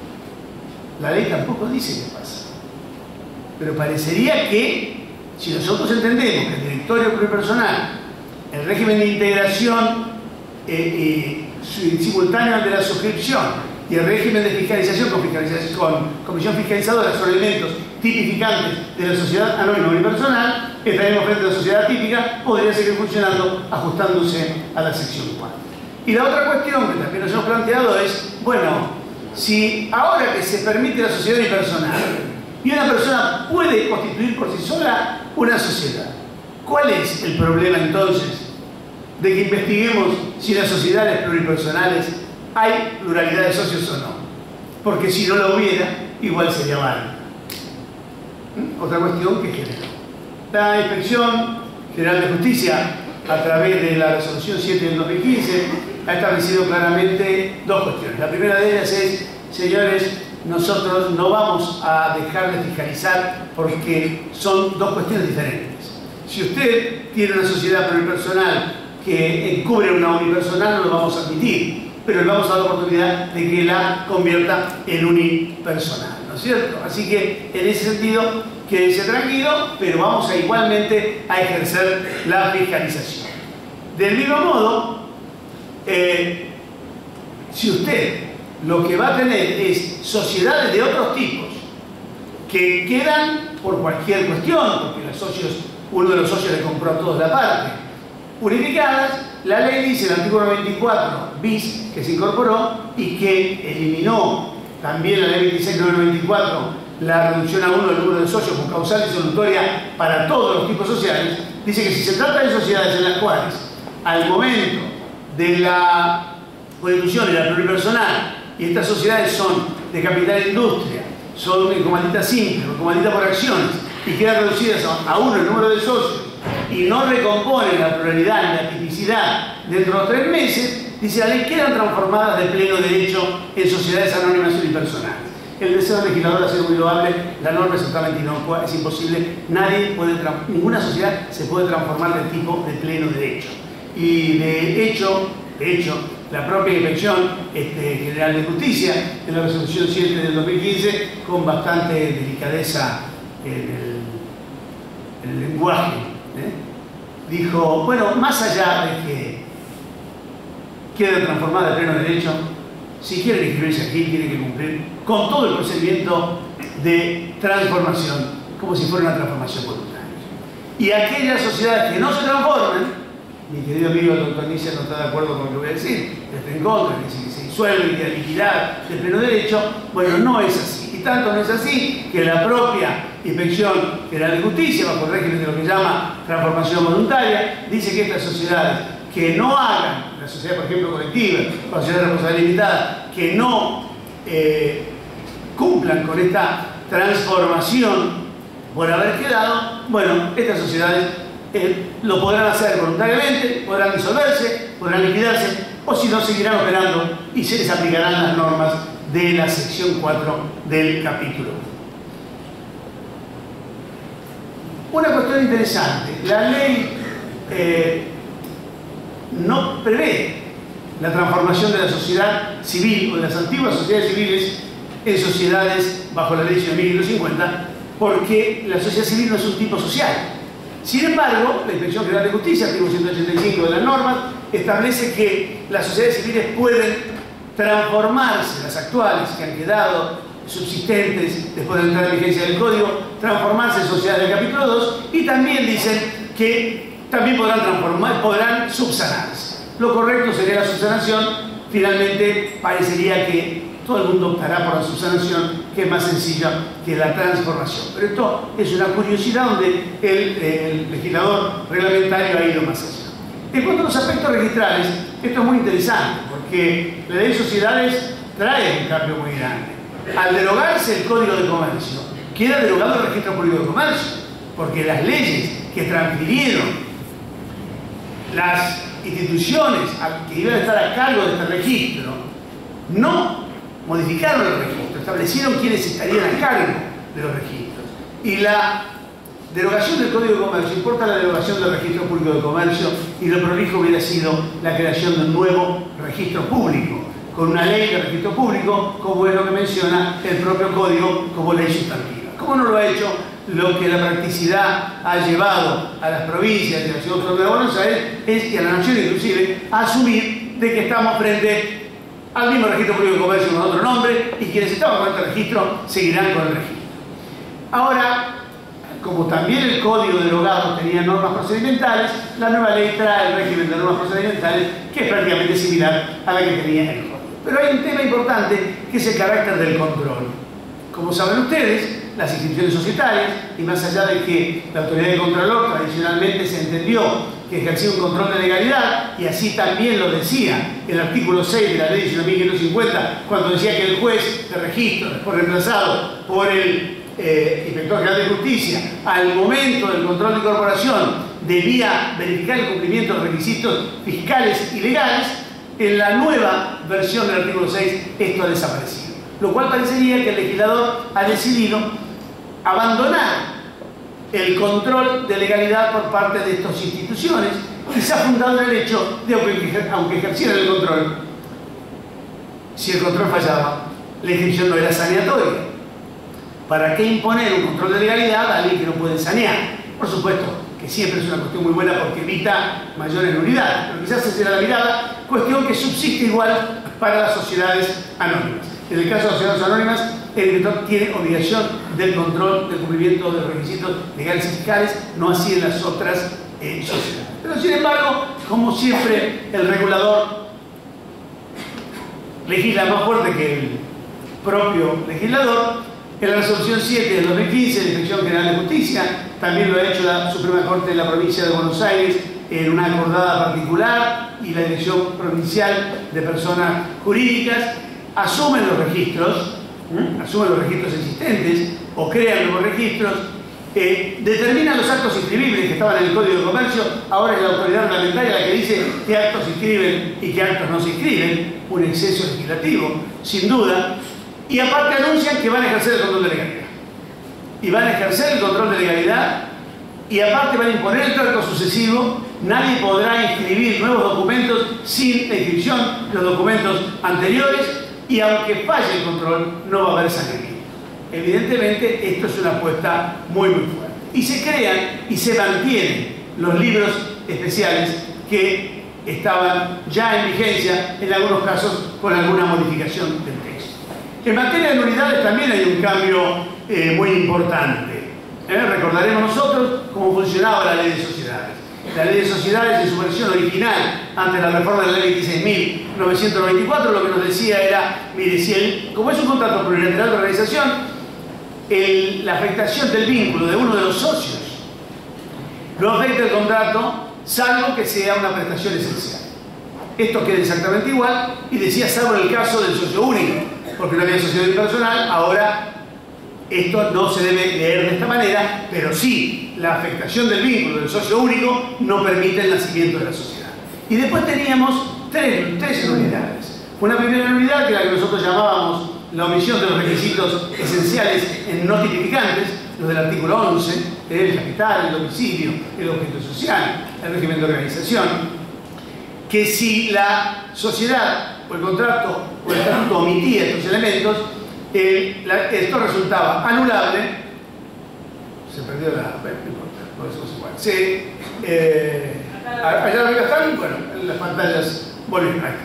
La ley tampoco dice qué pasa. Pero parecería que, si nosotros entendemos que el directorio pluripersonal, el régimen de integración eh, eh, simultáneo de la suscripción y el régimen de fiscalización con, fiscalización con comisión fiscalizadora son elementos tipificantes de la sociedad anónima unipersonal, estaremos frente a la sociedad típica, podría seguir funcionando ajustándose a la sección cuatro. Y la otra cuestión que también nos hemos planteado es, bueno, si ahora que se permite la sociedad unipersonal y una persona puede constituir por sí sola una sociedad, ¿cuál es el problema entonces de que investiguemos si las sociedades pluripersonales hay pluralidad de socios o no? Porque si no lo hubiera, igual sería válido. ¿Mm? Otra cuestión que genera. La Inspección General de Justicia, a través de la resolución siete del dos mil quince, ha establecido claramente dos cuestiones. La primera de ellas es, señores, nosotros no vamos a dejar de fiscalizar porque son dos cuestiones diferentes. Si usted tiene una sociedad pluripersonal que encubre una unipersonal, no lo vamos a admitir, pero le vamos a dar la oportunidad de que la convierta en unipersonal, ¿no es cierto? Así que, en ese sentido, quédese tranquilo, pero vamos a igualmente a ejercer la fiscalización. Del mismo modo, eh, si usted lo que va a tener es sociedades de otros tipos que quedan por cualquier cuestión, porque los socios, uno de los socios le compró a todos la parte, unificadas, la ley dice en el artículo noventa y cuatro bis que se incorporó y que eliminó también la ley veintiséis mil novecientos noventa y cuatro la reducción a uno del número de socios con causal y solutoria para todos los tipos sociales. Dice que si se trata de sociedades en las cuales al momento de la constitución y la pluripersonal, y estas sociedades son de capital e industria, son de comandita simple o comandita por acciones y quedan reducidas a uno el número de socios y no recomponen la pluralidad ni la tipicidad dentro de los tres meses, dice la ley, quedan transformadas de pleno derecho en sociedades anónimas unipersonales. El deseo del legislador ha sido muy loable, la norma es totalmente inocua, es imposible, nadie puede, ninguna sociedad se puede transformar de tipo de pleno derecho. Y de hecho, de hecho, la propia Inspección este, General de Justicia, en la resolución siete del dos mil quince, con bastante delicadeza en el, el lenguaje, ¿eh? dijo, bueno, más allá de que quede transformada de pleno derecho, si quieren inscribirse aquí, tienen que cumplir con todo el procedimiento de transformación, como si fuera una transformación voluntaria. Y aquellas sociedades que no se transforman, mi querido amigo el doctor Nietzsche no está de acuerdo con lo que voy a decir, está en contra, que se, se disuelve y que liquidar de pleno derecho, bueno, no es así. Y tanto no es así que la propia Inspección General de Justicia, bajo el régimen de lo que llama transformación voluntaria, dice que estas sociedades que no hagan, la sociedad por ejemplo colectiva, la sociedad de responsabilidad limitada, que no eh, cumplan con esta transformación por haber quedado, bueno, estas sociedades eh, lo podrán hacer voluntariamente, podrán disolverse, podrán liquidarse, o si no seguirán operando y se les aplicarán las normas de la sección cuatro del capítulo. Una cuestión interesante, la ley eh, no prevé la transformación de la sociedad civil o de las antiguas sociedades civiles en sociedades bajo la ley mil quinientos cincuenta, porque la sociedad civil no es un tipo social. Sin embargo, la Inspección General de Justicia, artículo ciento ochenta y cinco de las normas, establece que las sociedades civiles pueden transformarse, las actuales que han quedado subsistentes después de la entrada en vigencia del Código, transformarse en sociedades del capítulo dos, y también dicen que también podrán transformar, podrán subsanarse. Lo correcto sería la subsanación. Finalmente parecería que todo el mundo optará por la subsanación, que es más sencilla que la transformación. Pero esto es una curiosidad donde el, el legislador reglamentario ha ido más allá. En cuanto a los aspectos registrales, esto es muy interesante, porque la ley de sociedades trae un cambio muy grande. Al derogarse el Código de Comercio, queda derogado el Registro Público de Comercio, porque las leyes que transfirieron las instituciones que iban a estar a cargo de este registro no modificaron el registro, establecieron quiénes estarían a cargo de los registros. Y la derogación del Código de Comercio importa la derogación del Registro Público de Comercio, y lo prolijo hubiera sido la creación de un nuevo registro público, con una ley de registro público, como es lo que menciona el propio Código como ley sustantiva. ¿Cómo no lo ha hecho? Lo que la practicidad ha llevado a las provincias y a la Ciudad Autónoma de Buenos Aires es, y a la nación inclusive, a asumir de que estamos frente al mismo registro público de comercio con otro nombre, y quienes estaban con este registro seguirán con el registro. Ahora, como también el Código derogado tenía normas procedimentales, la nueva ley trae el régimen de normas procedimentales, que es prácticamente similar a la que tenía el Código. Pero hay un tema importante, que es el carácter del control. Como saben ustedes, las instituciones societarias, y más allá de que la autoridad de Contralor tradicionalmente se entendió que ejercía un control de legalidad, y así también lo decía el artículo seis de la ley mil quinientos cincuenta, cuando decía que el juez de registro, después reemplazado por el eh, Inspector General de Justicia, al momento del control de incorporación debía verificar el cumplimiento de requisitos fiscales y legales. En la nueva versión del artículo seis esto ha desaparecido, lo cual parecería que el legislador ha decidido abandonar el control de legalidad por parte de estas instituciones, quizá fundado en el hecho de que, aunque ejercieran el control, si el control fallaba, la inscripción no era saneatoria. ¿Para qué imponer un control de legalidad a alguien que no puede sanear? Por supuesto que siempre es una cuestión muy buena porque evita mayores nulidades, pero quizás esa era la mirada, cuestión que subsiste igual para las sociedades anónimas. En el caso de las sociedades anónimas, el director tiene obligación del control del cumplimiento de los requisitos legales y fiscales, no así en las otras eh, sociedades. Pero sin embargo, como siempre, el regulador legisla más fuerte que el propio legislador. En la resolución siete del dos mil quince de la Inspección General de Justicia, también lo ha hecho la Suprema Corte de la Provincia de Buenos Aires en una acordada particular, y la Dirección Provincial de Personas Jurídicas asumen los registros, ¿eh? asumen los registros existentes o crean nuevos registros, eh, determinan los actos inscribibles que estaban en el Código de Comercio. Ahora es la autoridad reglamentaria la que dice qué actos se inscriben y qué actos no se inscriben, un exceso legislativo, sin duda. Y aparte anuncian que van a ejercer el control de legalidad. Y van a ejercer el control de legalidad y aparte van a imponer el trato sucesivo. Nadie podrá inscribir nuevos documentos sin la inscripción de los documentos anteriores y aunque falle el control, no va a haber saneamiento. Evidentemente, esto es una apuesta muy, muy fuerte. Y se crean y se mantienen los libros especiales que estaban ya en vigencia, en algunos casos con alguna modificación del texto. En materia de nulidades también hay un cambio eh, muy importante. ¿Eh? Recordaremos nosotros cómo funcionaba la ley de sociedades. La ley de sociedades en su versión original, antes de la reforma de la ley veintiséis mil novecientos noventa y cuatro, lo que nos decía era, mire, si el, como es un contrato plurilateral de organización, el, la afectación del vínculo de uno de los socios no afecta el contrato, salvo que sea una prestación esencial. Esto queda exactamente igual, y decía, salvo en el caso del socio único, porque no había sociedad impersonal. Ahora esto no se debe leer de esta manera, pero sí, la afectación del vínculo del socio único no permite el nacimiento de la sociedad. Y después teníamos tres, tres nulidades. Una primera nulidad, que era la que nosotros llamábamos la omisión de los requisitos esenciales en no tipificantes, los del artículo once, el capital, el domicilio, el objeto social, el régimen de organización, que si la sociedad o el contrato o el estatuto omitía estos elementos, eh, la, esto resultaba anulable. Se perdió la... Bueno, no importa, por eso es igual. Se, eh, allá arriba están, bueno, en las pantallas volvieron. Ahí está.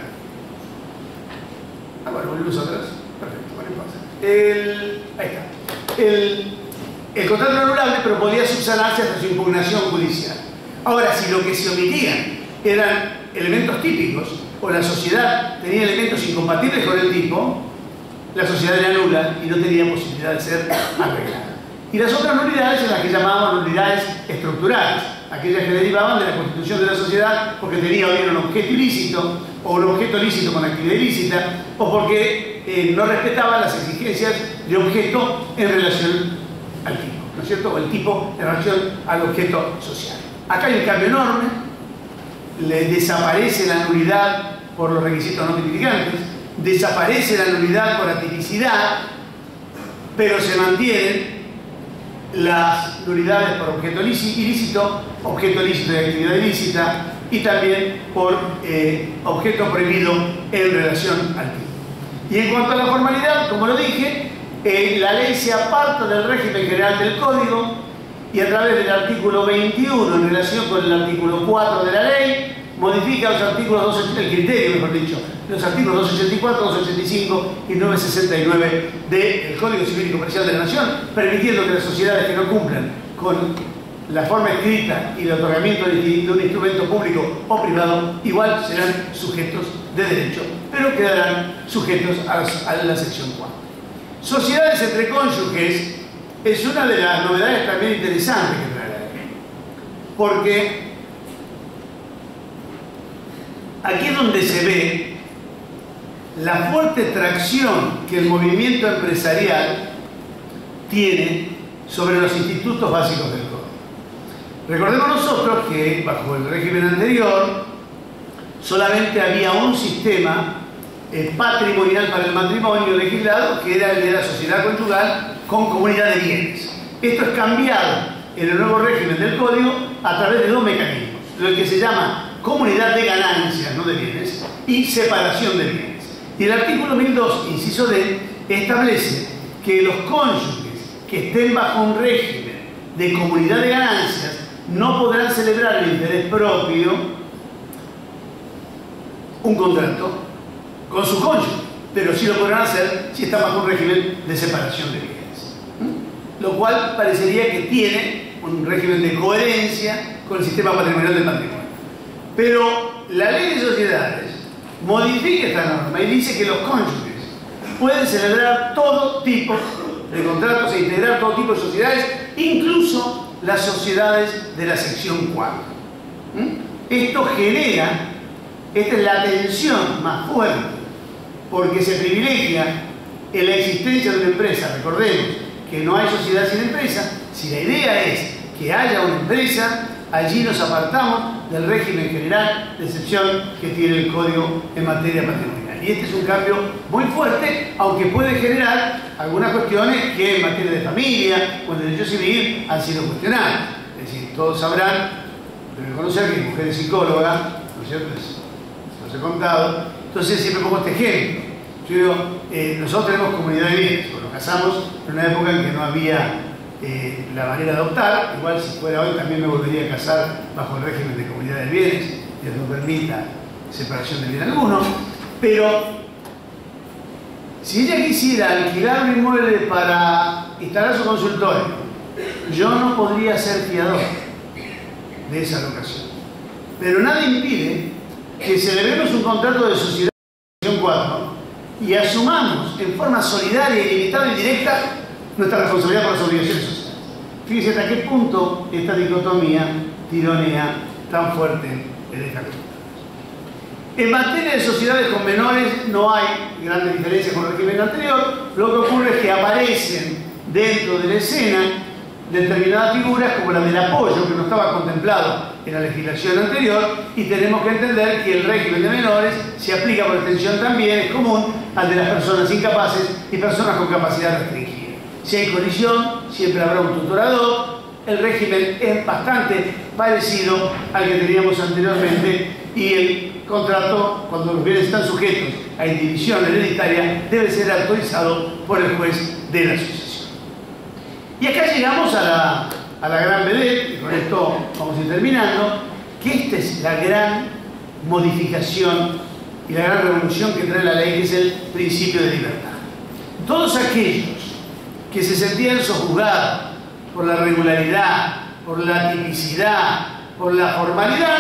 Ah, bueno, volvimos atrás. Perfecto, bueno, pasa. El, ahí está. El, el contrato era anulable, pero podía subsanarse hasta su impugnación judicial. Ahora, si lo que se omitían eran elementos típicos, o la sociedad tenía elementos incompatibles con el tipo, la sociedad era nula y no tenía posibilidad de ser arreglada. Y las otras nulidades eran las que llamábamos nulidades estructurales, aquellas que derivaban de la constitución de la sociedad porque tenía o bien un objeto ilícito, o un objeto lícito con actividad ilícita, o porque eh, no respetaban las exigencias de objeto en relación al tipo, ¿no es cierto? O el tipo en relación al objeto social. Acá hay un cambio enorme. Le desaparece la nulidad por los requisitos no tipificantes, desaparece la nulidad por atipicidad, pero se mantienen las nulidades por objeto ilícito, objeto ilícito de actividad ilícita y también por eh, objeto prohibido en relación al tipo. Y en cuanto a la formalidad, como lo dije, eh, la ley se aparta del régimen general del Código y a través del artículo veintiuno, en relación con el artículo cuatro de la ley, modifica los artículos doscientos ochenta, el criterio, mejor dicho, los artículos doscientos ochenta y cuatro, doscientos ochenta y cinco y novecientos sesenta y nueve del Código Civil y Comercial de la Nación, permitiendo que las sociedades que no cumplan con la forma escrita y el otorgamiento de un instrumento público o privado, igual serán sujetos de derecho, pero quedarán sujetos a la, a la sección cuatro. Sociedades entre cónyuges es una de las novedades también interesantes que trae la ley, porque aquí es donde se ve la fuerte tracción que el movimiento empresarial tiene sobre los institutos básicos del Código. Recordemos nosotros que bajo el régimen anterior solamente había un sistema eh, patrimonial para el matrimonio legislado, que era el de la sociedad conyugal con comunidad de bienes. Esto es cambiado en el nuevo régimen del Código a través de dos mecanismos, lo que se llama comunidad de ganancias, no de bienes, y separación de bienes. Y el artículo mil dos, inciso D, establece que los cónyuges que estén bajo un régimen de comunidad de ganancias no podrán celebrar el interés propio un contrato con su cónyuge, pero sí lo podrán hacer si están bajo un régimen de separación de bienes. ¿Mm? Lo cual parecería que tiene un régimen de coherencia con el sistema patrimonial del matrimonio. Pero la ley de sociedades modifica esta norma y dice que los cónyuges pueden celebrar todo tipo de contratos e integrar todo tipo de sociedades, incluso las sociedades de la sección cuatro. ¿Mm? Esto genera, esta es la tensión más fuerte, porque se privilegia en la existencia de una empresa. Recordemos que no hay sociedad sin empresa. Si la idea es que haya una empresa, allí nos apartamos del régimen general de excepción que tiene el Código en materia patrimonial. Y este es un cambio muy fuerte, aunque puede generar algunas cuestiones que en materia de familia o en derecho civil han sido cuestionadas. Es decir, todos sabrán, deben conocer que mi mujer es psicóloga, ¿no es cierto? Los he contado. Entonces siempre pongo este ejemplo. Yo digo, eh, nosotros tenemos comunidad de bienes, nos casamos en una época en que no había eh, la manera de adoptar. Igual si fuera hoy también me volvería a casar bajo el régimen de comunidad de bienes, que no permita separación de bien alguno. Pero si ella quisiera alquilar un inmueble para instalar su consultorio, yo no podría ser fiador de esa locación. Pero nada impide que celebremos un contrato de sociedad cuatro y asumamos en forma solidaria, ilimitada y directa nuestra responsabilidad por las obligaciones sociales. Fíjense hasta qué punto esta dicotomía tironea tan fuerte en esta cuestión. En materia de sociedades con menores no hay grandes diferencias con el régimen anterior. Lo que ocurre es que aparecen dentro de la escena determinadas figuras como la del apoyo, que no estaba contemplado en la legislación anterior, y tenemos que entender que el régimen de menores se aplica por extensión también, es común al de las personas incapaces y personas con capacidad restringida. Si hay colisión, siempre habrá un tutorador. El régimen es bastante parecido al que teníamos anteriormente, y el contrato, cuando los bienes están sujetos a indivisión hereditaria, debe ser autorizado por el juez de la sucesión. Y acá llegamos a la, a la gran vedette, y con esto vamos a ir terminando, que esta es la gran modificación y la gran revolución que trae la ley, que es el principio de libertad. Todos aquellos que se sentían sojuzgados por la regularidad, por la tipicidad, por la formalidad,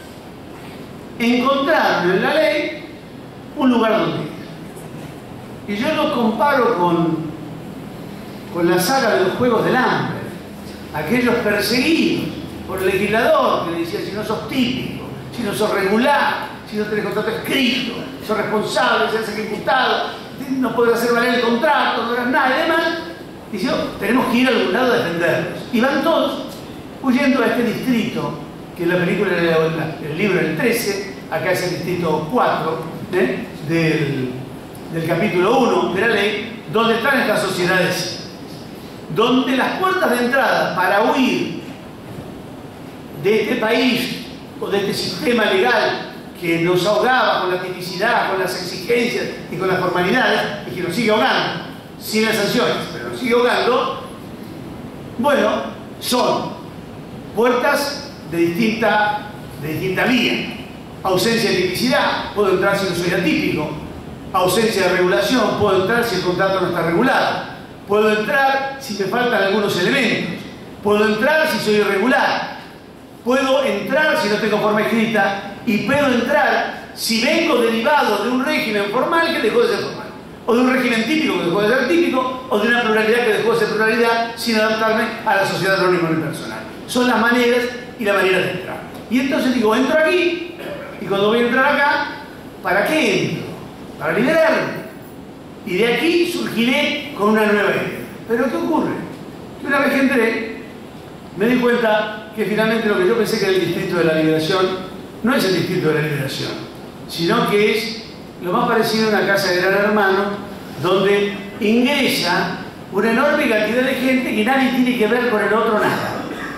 encontraron en la ley un lugar donde ir. Y yo lo comparo con, con la saga de los Juegos del Hambre. Aquellos perseguidos por el legislador que le decía: si no sos típico, si no sos regular, si no tenés contrato escrito, sos responsable, si eres imputado, no podrás hacer valer el contrato, no harás nada y demás. Dice: tenemos que ir a algún lado a defendernos. Y van todos huyendo a este distrito, que en la película, el libro el trece, acá es el distrito cuatro, ¿eh? del, del capítulo uno de la ley, donde están estas sociedades, donde las puertas de entrada para huir de este país o de este sistema legal que nos ahogaba con la tipicidad, con las exigencias y con las formalidades, y que nos sigue ahogando, sin las sanciones, pero nos sigue ahogando, bueno, son puertas de distinta, de distinta vía. Ausencia de tipicidad, puedo entrar si no soy atípico. Ausencia de regulación, puedo entrar si el contrato no está regulado. Puedo entrar si me faltan algunos elementos. Puedo entrar si soy irregular. Puedo entrar si no tengo forma escrita. Y puedo entrar si vengo derivado de un régimen formal que dejó de ser formal, o de un régimen típico que dejó de ser típico, o de una pluralidad que dejó de ser pluralidad, sin adaptarme a la sociedad anónima unipersonal. Son las maneras y la manera de entrar. Y entonces digo, entro aquí, y cuando voy a entrar acá, ¿para qué entro? Para liberarme. Y de aquí surgiré con una nueva idea. Pero ¿qué ocurre? Que una vez que entré, me di cuenta que finalmente lo que yo pensé que era el distrito de la liberación no es el distrito de la liberación, sino que es lo más parecido a una casa de Gran Hermano, donde ingresa una enorme cantidad de gente que nadie tiene que ver con el otro nada.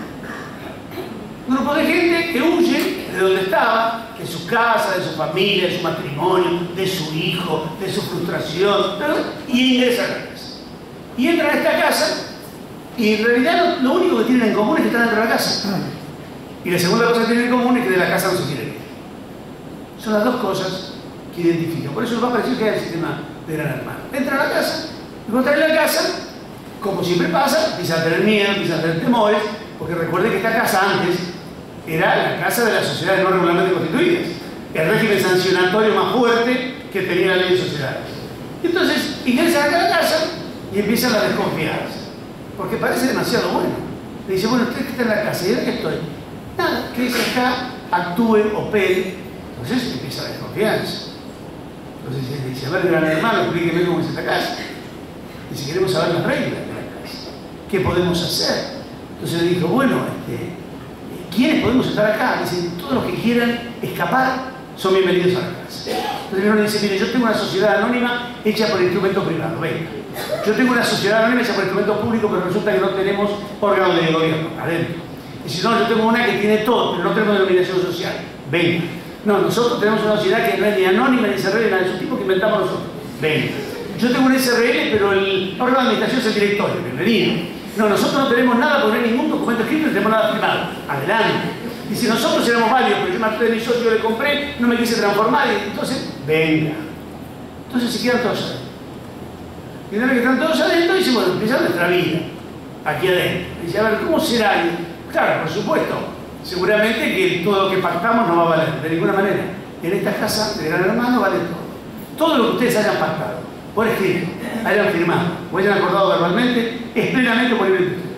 Un grupo de gente que huye de donde estaba, de su casa, de su familia, de su matrimonio, de su hijo, de su frustración, ¿no? Y ingresa a la casa. Y entran a esta casa, y en realidad lo, lo único que tienen en común es que están dentro de la casa. Y la segunda cosa que tienen en común es que de la casa no se quieren ir. Son las dos cosas que identifican. Por eso nos va a parecer que hay el sistema de Gran Hermano. Entran a la casa, y cuando están en la casa, como siempre pasa, empiezan a tener miedo, empiezan a tener temores, porque recuerden que esta casa antes era la casa de las sociedades no regularmente constituidas, el régimen sancionatorio más fuerte que tenía la ley de sociedades. Entonces ingresan acá a la casa y empiezan las desconfianzas, porque parece demasiado bueno. Le dice: bueno, usted que está en la casa, ¿y ahora qué estoy? Nada, que dice acá, actúe, opere. Entonces empieza la desconfianza. Entonces le dice: a ver, Gran Hermano, explíqueme cómo es esta casa. Y si queremos saber las reglas de la casa, ¿qué podemos hacer? Entonces le dijo: bueno, este, ¿quiénes podemos estar acá? Dicen: todos los que quieran escapar son bienvenidos a la casa. Entonces uno dice, mire, yo tengo una sociedad anónima hecha por instrumento privado, venga. Yo tengo una sociedad anónima hecha por instrumento público, pero resulta que no tenemos órgano de gobierno adentro. Y si no, yo tengo una que tiene todo, pero no tenemos denominación social, venga. No, nosotros tenemos una sociedad que no es ni anónima ni S R L, nada de esos tipos que inventamos nosotros, venga. Yo tengo un S R L, pero el órgano de administración es el directorio, bienvenido. No, nosotros no tenemos nada porque no hay ningún documento escrito, no tenemos nada firmado, adelante. Y si nosotros éramos válidos, pero yo me harté de mi socio, le compré, no me quise transformar, y entonces, venga. Entonces se quedan todos adentro. Y una vez que están todos adentro, dice, bueno, empieza nuestra vida, aquí adentro. Dice, a ver, ¿cómo será? Y, claro, por supuesto, seguramente que todo lo que pactamos no va a valer, de ninguna manera. En esta casa de Gran Hermano vale todo. Todo lo que ustedes hayan pactado, por escrito, hayan firmado, o hayan acordado verbalmente, es plenamente por libre de ustedes.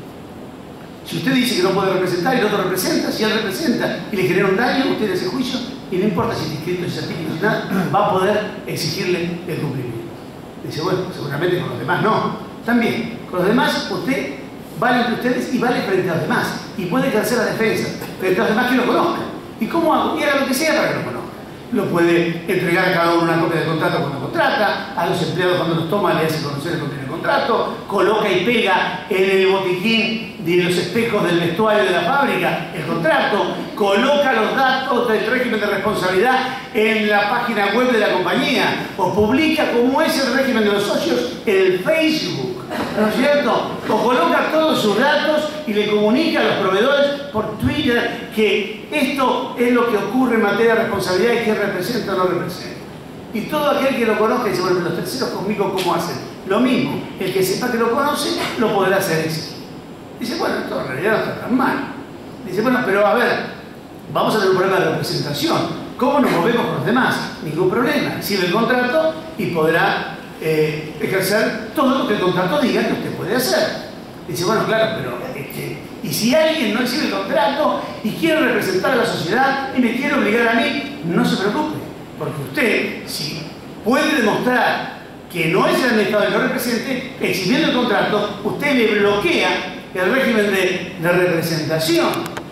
Si usted dice que no puede representar y el otro representa, si él representa y le genera un daño, usted hace juicio y no importa si está escrito, si certificado, si nada, va a poder exigirle el cumplimiento. Dice, bueno, seguramente con los demás no. También, con los demás usted vale entre ustedes y vale frente a los demás. Y puede ejercer la defensa frente a los demás que lo conozcan. ¿Y cómo hago? Y haga lo que sea para que lo conozcan. Lo puede entregar a cada uno una copia del contrato cuando contrata, a los empleados cuando los toma le hace conocer el contenido del contrato, coloca y pega en el botiquín de los espejos del vestuario de la fábrica el contrato, coloca los datos del régimen de responsabilidad en la página web de la compañía o publica cómo es el régimen de los socios en el Facebook, ¿no es cierto? O coloca todos sus datos y le comunica a los proveedores por Twitter que esto es lo que ocurre en materia de responsabilidad y que representa o no representa. Y todo aquel que lo conozca dice, bueno, los terceros conmigo, ¿cómo hacen? Lo mismo, el que sepa que lo conoce, lo podrá hacer exigir. Dice, bueno, esto en realidad no está tan mal. Dice, bueno, pero a ver, vamos a tener un problema de representación. ¿Cómo nos movemos con los demás? Ningún problema. Sigue el contrato y podrá eh, ejercer todo lo que el contrato diga que usted puede hacer. Dice, bueno, claro, pero este, y si alguien no exhibe el contrato y quiere representar a la sociedad y me quiere obligar a mí, no se preocupe, porque usted, si puede demostrar que no es el administrador que lo represente, exhibiendo el contrato, usted le bloquea el régimen de, de representación.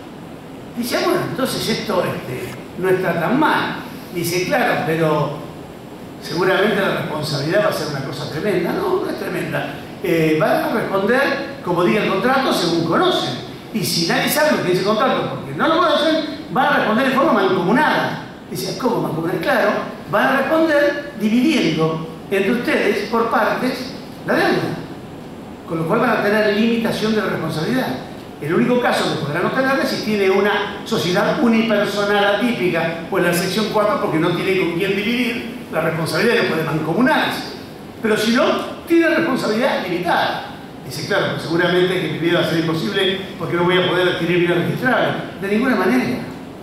Dice, ah, bueno, entonces esto este, no está tan mal. Dice, claro, pero seguramente la responsabilidad va a ser una cosa tremenda. No, no es tremenda. Eh, van a responder como diga el contrato según conocen. Y si nadie sabe lo que dice el contrato porque no lo conocen, van a responder de forma mancomunada. Dice, ¿cómo mancomunada? Claro, van a responder dividiendo entre ustedes por partes la deuda. Con lo cual van a tener limitación de la responsabilidad. El único caso que podrán no tenerla es si tiene una sociedad unipersonal atípica, o en la sección cuatro, porque no tiene con quién dividir la responsabilidad, no puede mancomunarse. Pero si no, tiene responsabilidad limitada. Dice, claro, pues seguramente que mi vida va a ser imposible porque no voy a poder adquirir bienes registrables. De ninguna manera.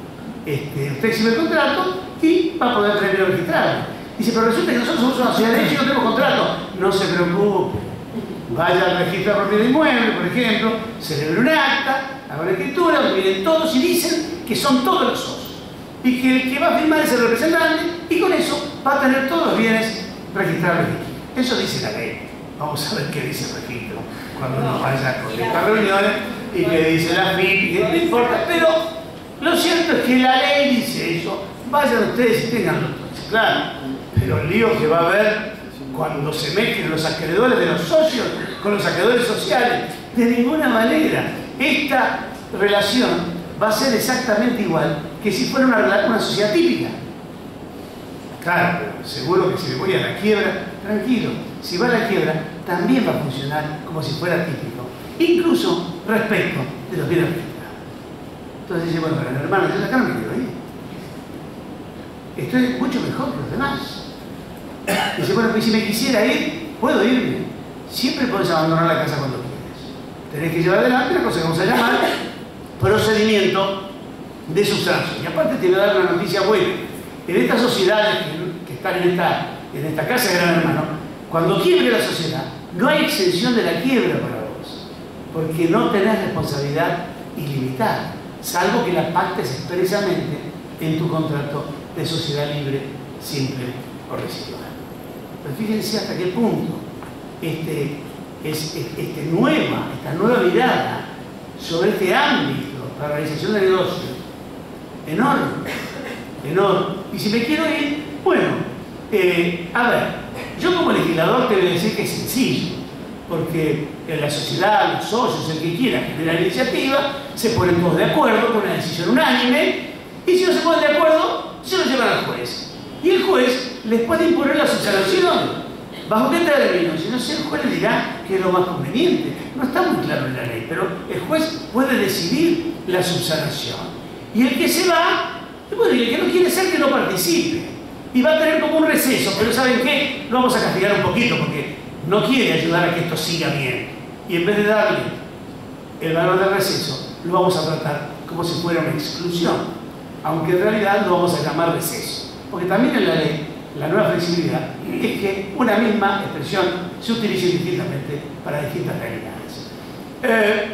Este, usted exhibe el contrato y va a poder tener bienes registrables. Dice, pero resulta que nosotros somos una sociedad de derecho y no tenemos contrato. No se preocupe. Vaya al registro de propiedad inmueble, por ejemplo, celebre un acta, haga una escritura, donde vienen todos y dicen que son todos los socios. Y que el que va a firmar es el representante y con eso va a tener todos los bienes registrables. Eso dice la ley. Vamos a ver qué dice el registro cuando uno vaya con estas reuniones y que dice la F I P, que no importa. Pero lo cierto es que la ley dice eso. Vayan ustedes y tenganlo todos. Claro, pero el lío que va a haber cuando se mezclen los acreedores de los socios con los acreedores sociales, de ninguna manera. Esta relación va a ser exactamente igual que si fuera una, una sociedad típica. Claro, pero seguro que si me voy a la quiebra, tranquilo, si va a la quiebra, también va a funcionar como si fuera típico, incluso respecto de los bienes registrados. Entonces dice, bueno, pero hermano, yo acá no me quiero ir. Estoy mucho mejor que los demás. Dice, bueno, pues si me quisiera ir, puedo irme. Siempre puedes abandonar la casa cuando quieres. Tenés que llevar adelante una cosa que vamos a llamar procedimiento de sustracción. Y aparte te voy a dar una noticia buena. En estas sociedades que, que están en esta, en esta casa de Gran Hermano, cuando quiebre la sociedad, no hay exención de la quiebra para vos. Porque no tenés responsabilidad ilimitada, salvo que la pactes expresamente en tu contrato de sociedad libre, simple o residual. Pero fíjense hasta qué punto este, es, es, este nueva, esta nueva mirada sobre este ámbito para la realización de negocios, enorme, enorme. Y si me quiero ir, bueno, eh, a ver, yo como legislador te voy a decir que es sencillo, porque en la sociedad, los socios, el que quiera generar la iniciativa, se ponen todos de acuerdo con una decisión unánime, y si no se ponen de acuerdo, se lo llevan al juez. Y el juez les puede imponer la subsanación. ¿Bajo qué términos? Si no sé, el juez le dirá que es lo más conveniente. No está muy claro en la ley, pero el juez puede decidir la subsanación. Y el que se va, bueno, y el que no quiere ser, que no participe. Y va a tener como un receso, pero ¿saben qué? Lo vamos a castigar un poquito porque no quiere ayudar a que esto siga bien. Y en vez de darle el valor del receso, lo vamos a tratar como si fuera una exclusión. Aunque en realidad lo vamos a llamar receso. Porque también en la ley, la nueva flexibilidad es que una misma expresión se utilice distintamente para distintas realidades. Eh,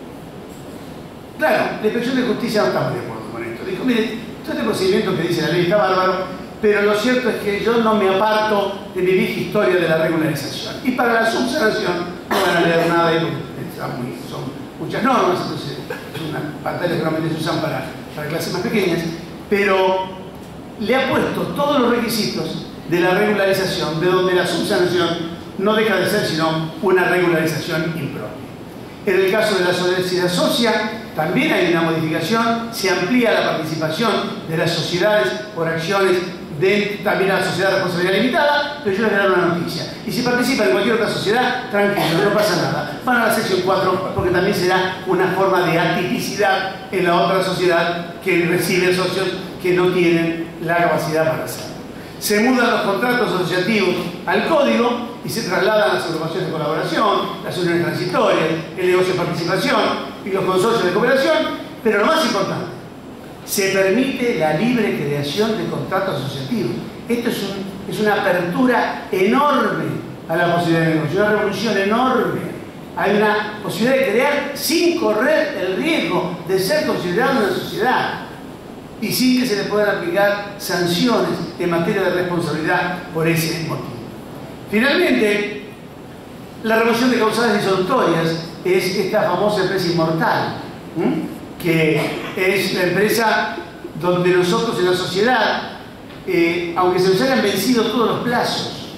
claro, la expresión de justicia no está muy de acuerdo con esto. Dijo, mire, todo este procedimiento que dice la ley está bárbaro, pero lo cierto es que yo no me aparto de mi vieja historia de la regularización. Y para la subsanación no van a leer nada, son muchas normas, entonces son unas pantallas que normalmente se usan para, para clases más pequeñas, pero le ha puesto todos los requisitos de la regularización, de donde la subsanación no deja de ser sino una regularización impropia. En el caso de la sociedad socia, también hay una modificación, se amplía la participación de las sociedades por acciones de también a la sociedad de responsabilidad limitada, pero yo les voy a dar una noticia. Y si participan en cualquier otra sociedad, tranquilo, no pasa nada. Van a la sección cuatro porque también será una forma de atipicidad en la otra sociedad que recibe socios que no tienen la capacidad para hacerlo. Se mudan los contratos asociativos al código y se trasladan las agrupaciones de colaboración, las uniones transitorias, el negocio de participación y los consorcios de cooperación, pero lo más importante, se permite la libre creación de contratos asociativos. Esto es, un, es una apertura enorme a la posibilidad de negocio, una revolución enorme. Hay una posibilidad de crear sin correr el riesgo de ser considerado una sociedad y sin que se le puedan aplicar sanciones en materia de responsabilidad por ese motivo. Finalmente, la revolución de causales disolutorias es esta famosa empresa inmortal, ¿m? que es la empresa donde nosotros en la sociedad, eh, aunque se nos hayan vencido todos los plazos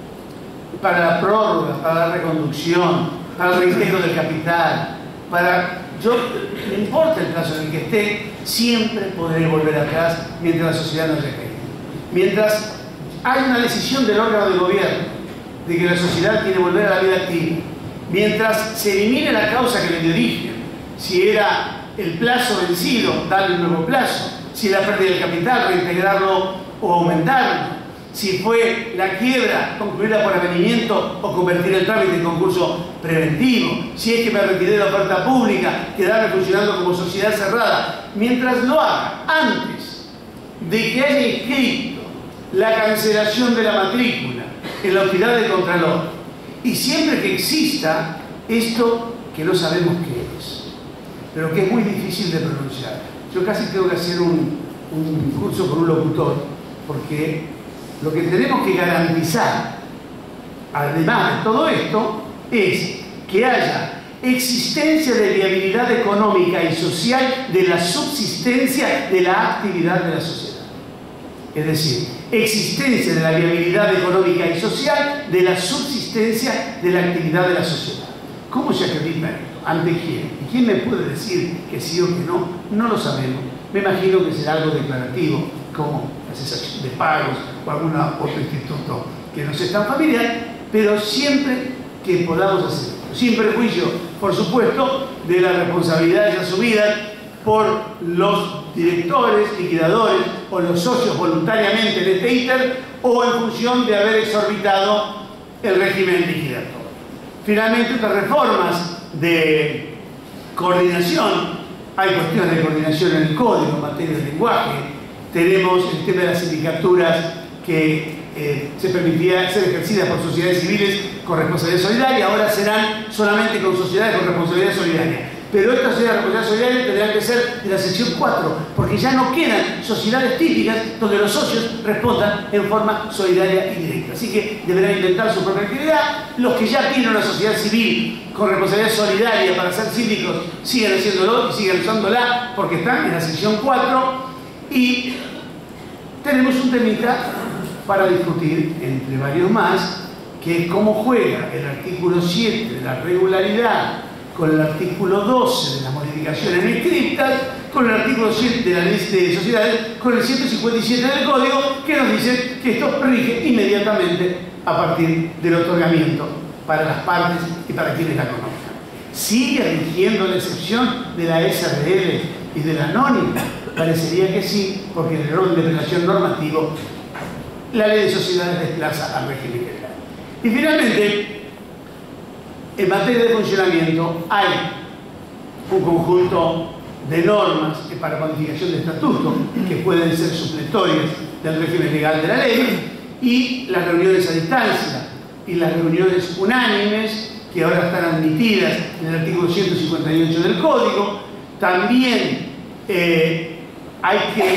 para la prórroga, para la reconducción, para el reintegro del capital, para... Yo, no importa el plazo en el que esté, siempre podré volver atrás mientras la sociedad no haya caído. Mientras hay una decisión del órgano de gobierno de que la sociedad tiene que volver a la vida activa, mientras se elimine la causa que le dio origen, si era el plazo vencido, darle un nuevo plazo, si la pérdida del capital, reintegrarlo o aumentarlo, si fue la quiebra, concluirla por avenimiento o convertir el trámite en concurso preventivo, si es que me retiré de la oferta pública, quedarme funcionando como sociedad cerrada, mientras lo haga antes de que haya inscrito la cancelación de la matrícula en la autoridad de Contralor, y siempre que exista esto que no sabemos qué es, pero que es muy difícil de pronunciar. Yo casi tengo que hacer un, un curso con un locutor, porque lo que tenemos que garantizar, además de todo esto, es que haya existencia de viabilidad económica y social de la subsistencia de la actividad de la sociedad. Es decir, existencia de la viabilidad económica y social de la subsistencia de la actividad de la sociedad. ¿Cómo se acredita esto? ¿Ante quién? ¿Y quién me puede decir que sí o que no? No lo sabemos. Me imagino que será algo declarativo, como la cesación de pagos o algún otro instituto que no sea tan familiar, pero siempre que podamos hacerlo. Sin perjuicio, por supuesto, de las responsabilidades asumidas por los directores, liquidadores o los socios voluntariamente en este íter o en función de haber exorbitado el régimen liquidatorio. Finalmente, otras reformas de coordinación. Hay cuestiones de coordinación en el código en materia de lenguaje. Tenemos el tema de las sindicaturas que eh, se permitía ser ejercidas por sociedades civiles con responsabilidad solidaria. Ahora serán solamente con sociedades con responsabilidad solidaria. Pero estas sociedades de responsabilidad solidaria tendrán que ser de la sección cuatro, porque ya no quedan sociedades típicas donde los socios respondan en forma solidaria y directa. Así que deberán inventar su propia actividad. Los que ya tienen una sociedad civil con responsabilidad solidaria para ser síndicos siguen haciéndolo y siguen usándola porque están en la sección cuatro. Y tenemos un temita para discutir, entre varios más, que es cómo juega el artículo siete de la regularidad con el artículo doce de las modificaciones escritas, con el artículo siete de la ley de sociedades, con el ciento cincuenta y siete del Código, que nos dice que esto rige inmediatamente a partir del otorgamiento para las partes y para quienes la conozcan. ¿Sigue rigiendo la excepción de la S R L y de la anónima? Parecería que sí, porque en el orden de relación normativo la ley de sociedades desplaza al régimen general. Y finalmente, en materia de funcionamiento hay un conjunto de normas que para modificación de estatuto que pueden ser supletorias del régimen legal de la ley, y las reuniones a distancia y las reuniones unánimes que ahora están admitidas en el artículo ciento cincuenta y ocho del Código. También eh, hay que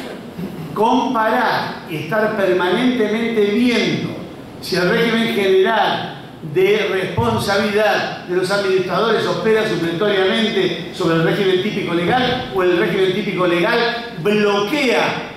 comparar y estar permanentemente viendo si el régimen general de responsabilidad de los administradores opera supletoriamente sobre el régimen típico legal o el régimen típico legal bloquea,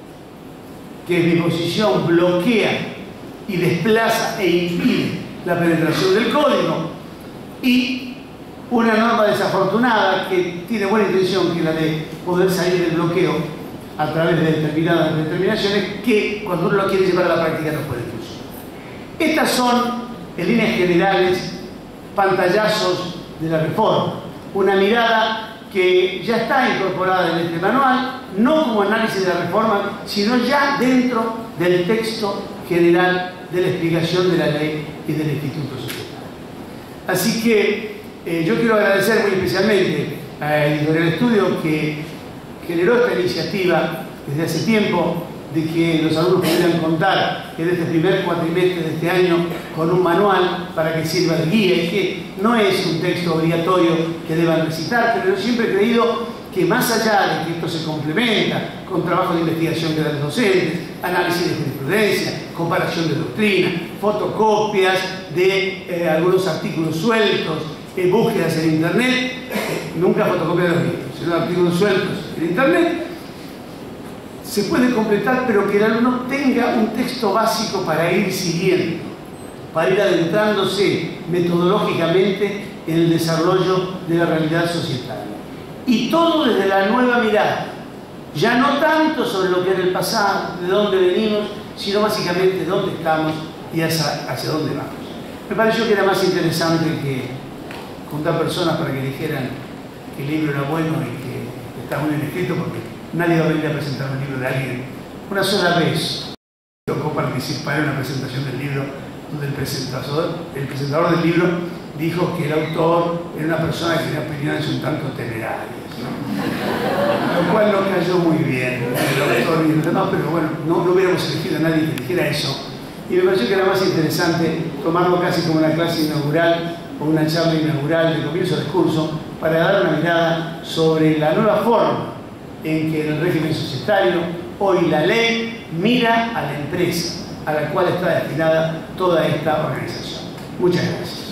que es mi posición, bloquea y desplaza e impide la penetración del código. Y una norma desafortunada que tiene buena intención, que es la de poder salir del bloqueo a través de determinadas determinaciones, que cuando uno lo quiere llevar a la práctica no puede funcionar. Estas son, en líneas generales, pantallazos de la reforma. Una mirada que ya está incorporada en este manual, no como análisis de la reforma, sino ya dentro del texto general de la explicación de la ley y del Instituto Societario. Así que eh, yo quiero agradecer muy especialmente a Editorial Estudio, que generó esta iniciativa desde hace tiempo, de que los alumnos pudieran contar en este primer cuatrimestre de este año con un manual para que sirva de guía, y que no es un texto obligatorio que deban recitar, pero yo siempre he creído que más allá de que esto se complementa con trabajo de investigación que dan los docentes, análisis de jurisprudencia, comparación de doctrina, fotocopias de eh, algunos artículos sueltos, eh, búsquedas en internet, eh, nunca fotocopias de los libros, sino artículos sueltos en internet, se puede completar, pero que el alumno tenga un texto básico para ir siguiendo, para ir adentrándose metodológicamente en el desarrollo de la realidad societaria. Y todo desde la nueva mirada, ya no tanto sobre lo que era el pasado, de dónde venimos, sino básicamente de dónde estamos y hacia, hacia dónde vamos. Me pareció que era más interesante que juntar personas para que dijeran que el libro era bueno y que está muy bien escrito, porque nadie va a venir a presentar un libro de alguien. Una sola vez me tocó participar en una presentación del libro donde el presentador, el presentador del libro dijo que el autor era una persona que tenía opiniones un tanto temerarias, ¿no? Lo cual no cayó muy bien el autor y los demás, pero bueno, no, no hubiéramos elegido a nadie que dijera eso. Y me pareció que era más interesante tomarlo casi como una clase inaugural o una charla inaugural de comienzo del curso, para dar una mirada sobre la nueva forma en que en el régimen societario hoy la ley mira a la empresa a la cual está destinada toda esta organización. Muchas gracias.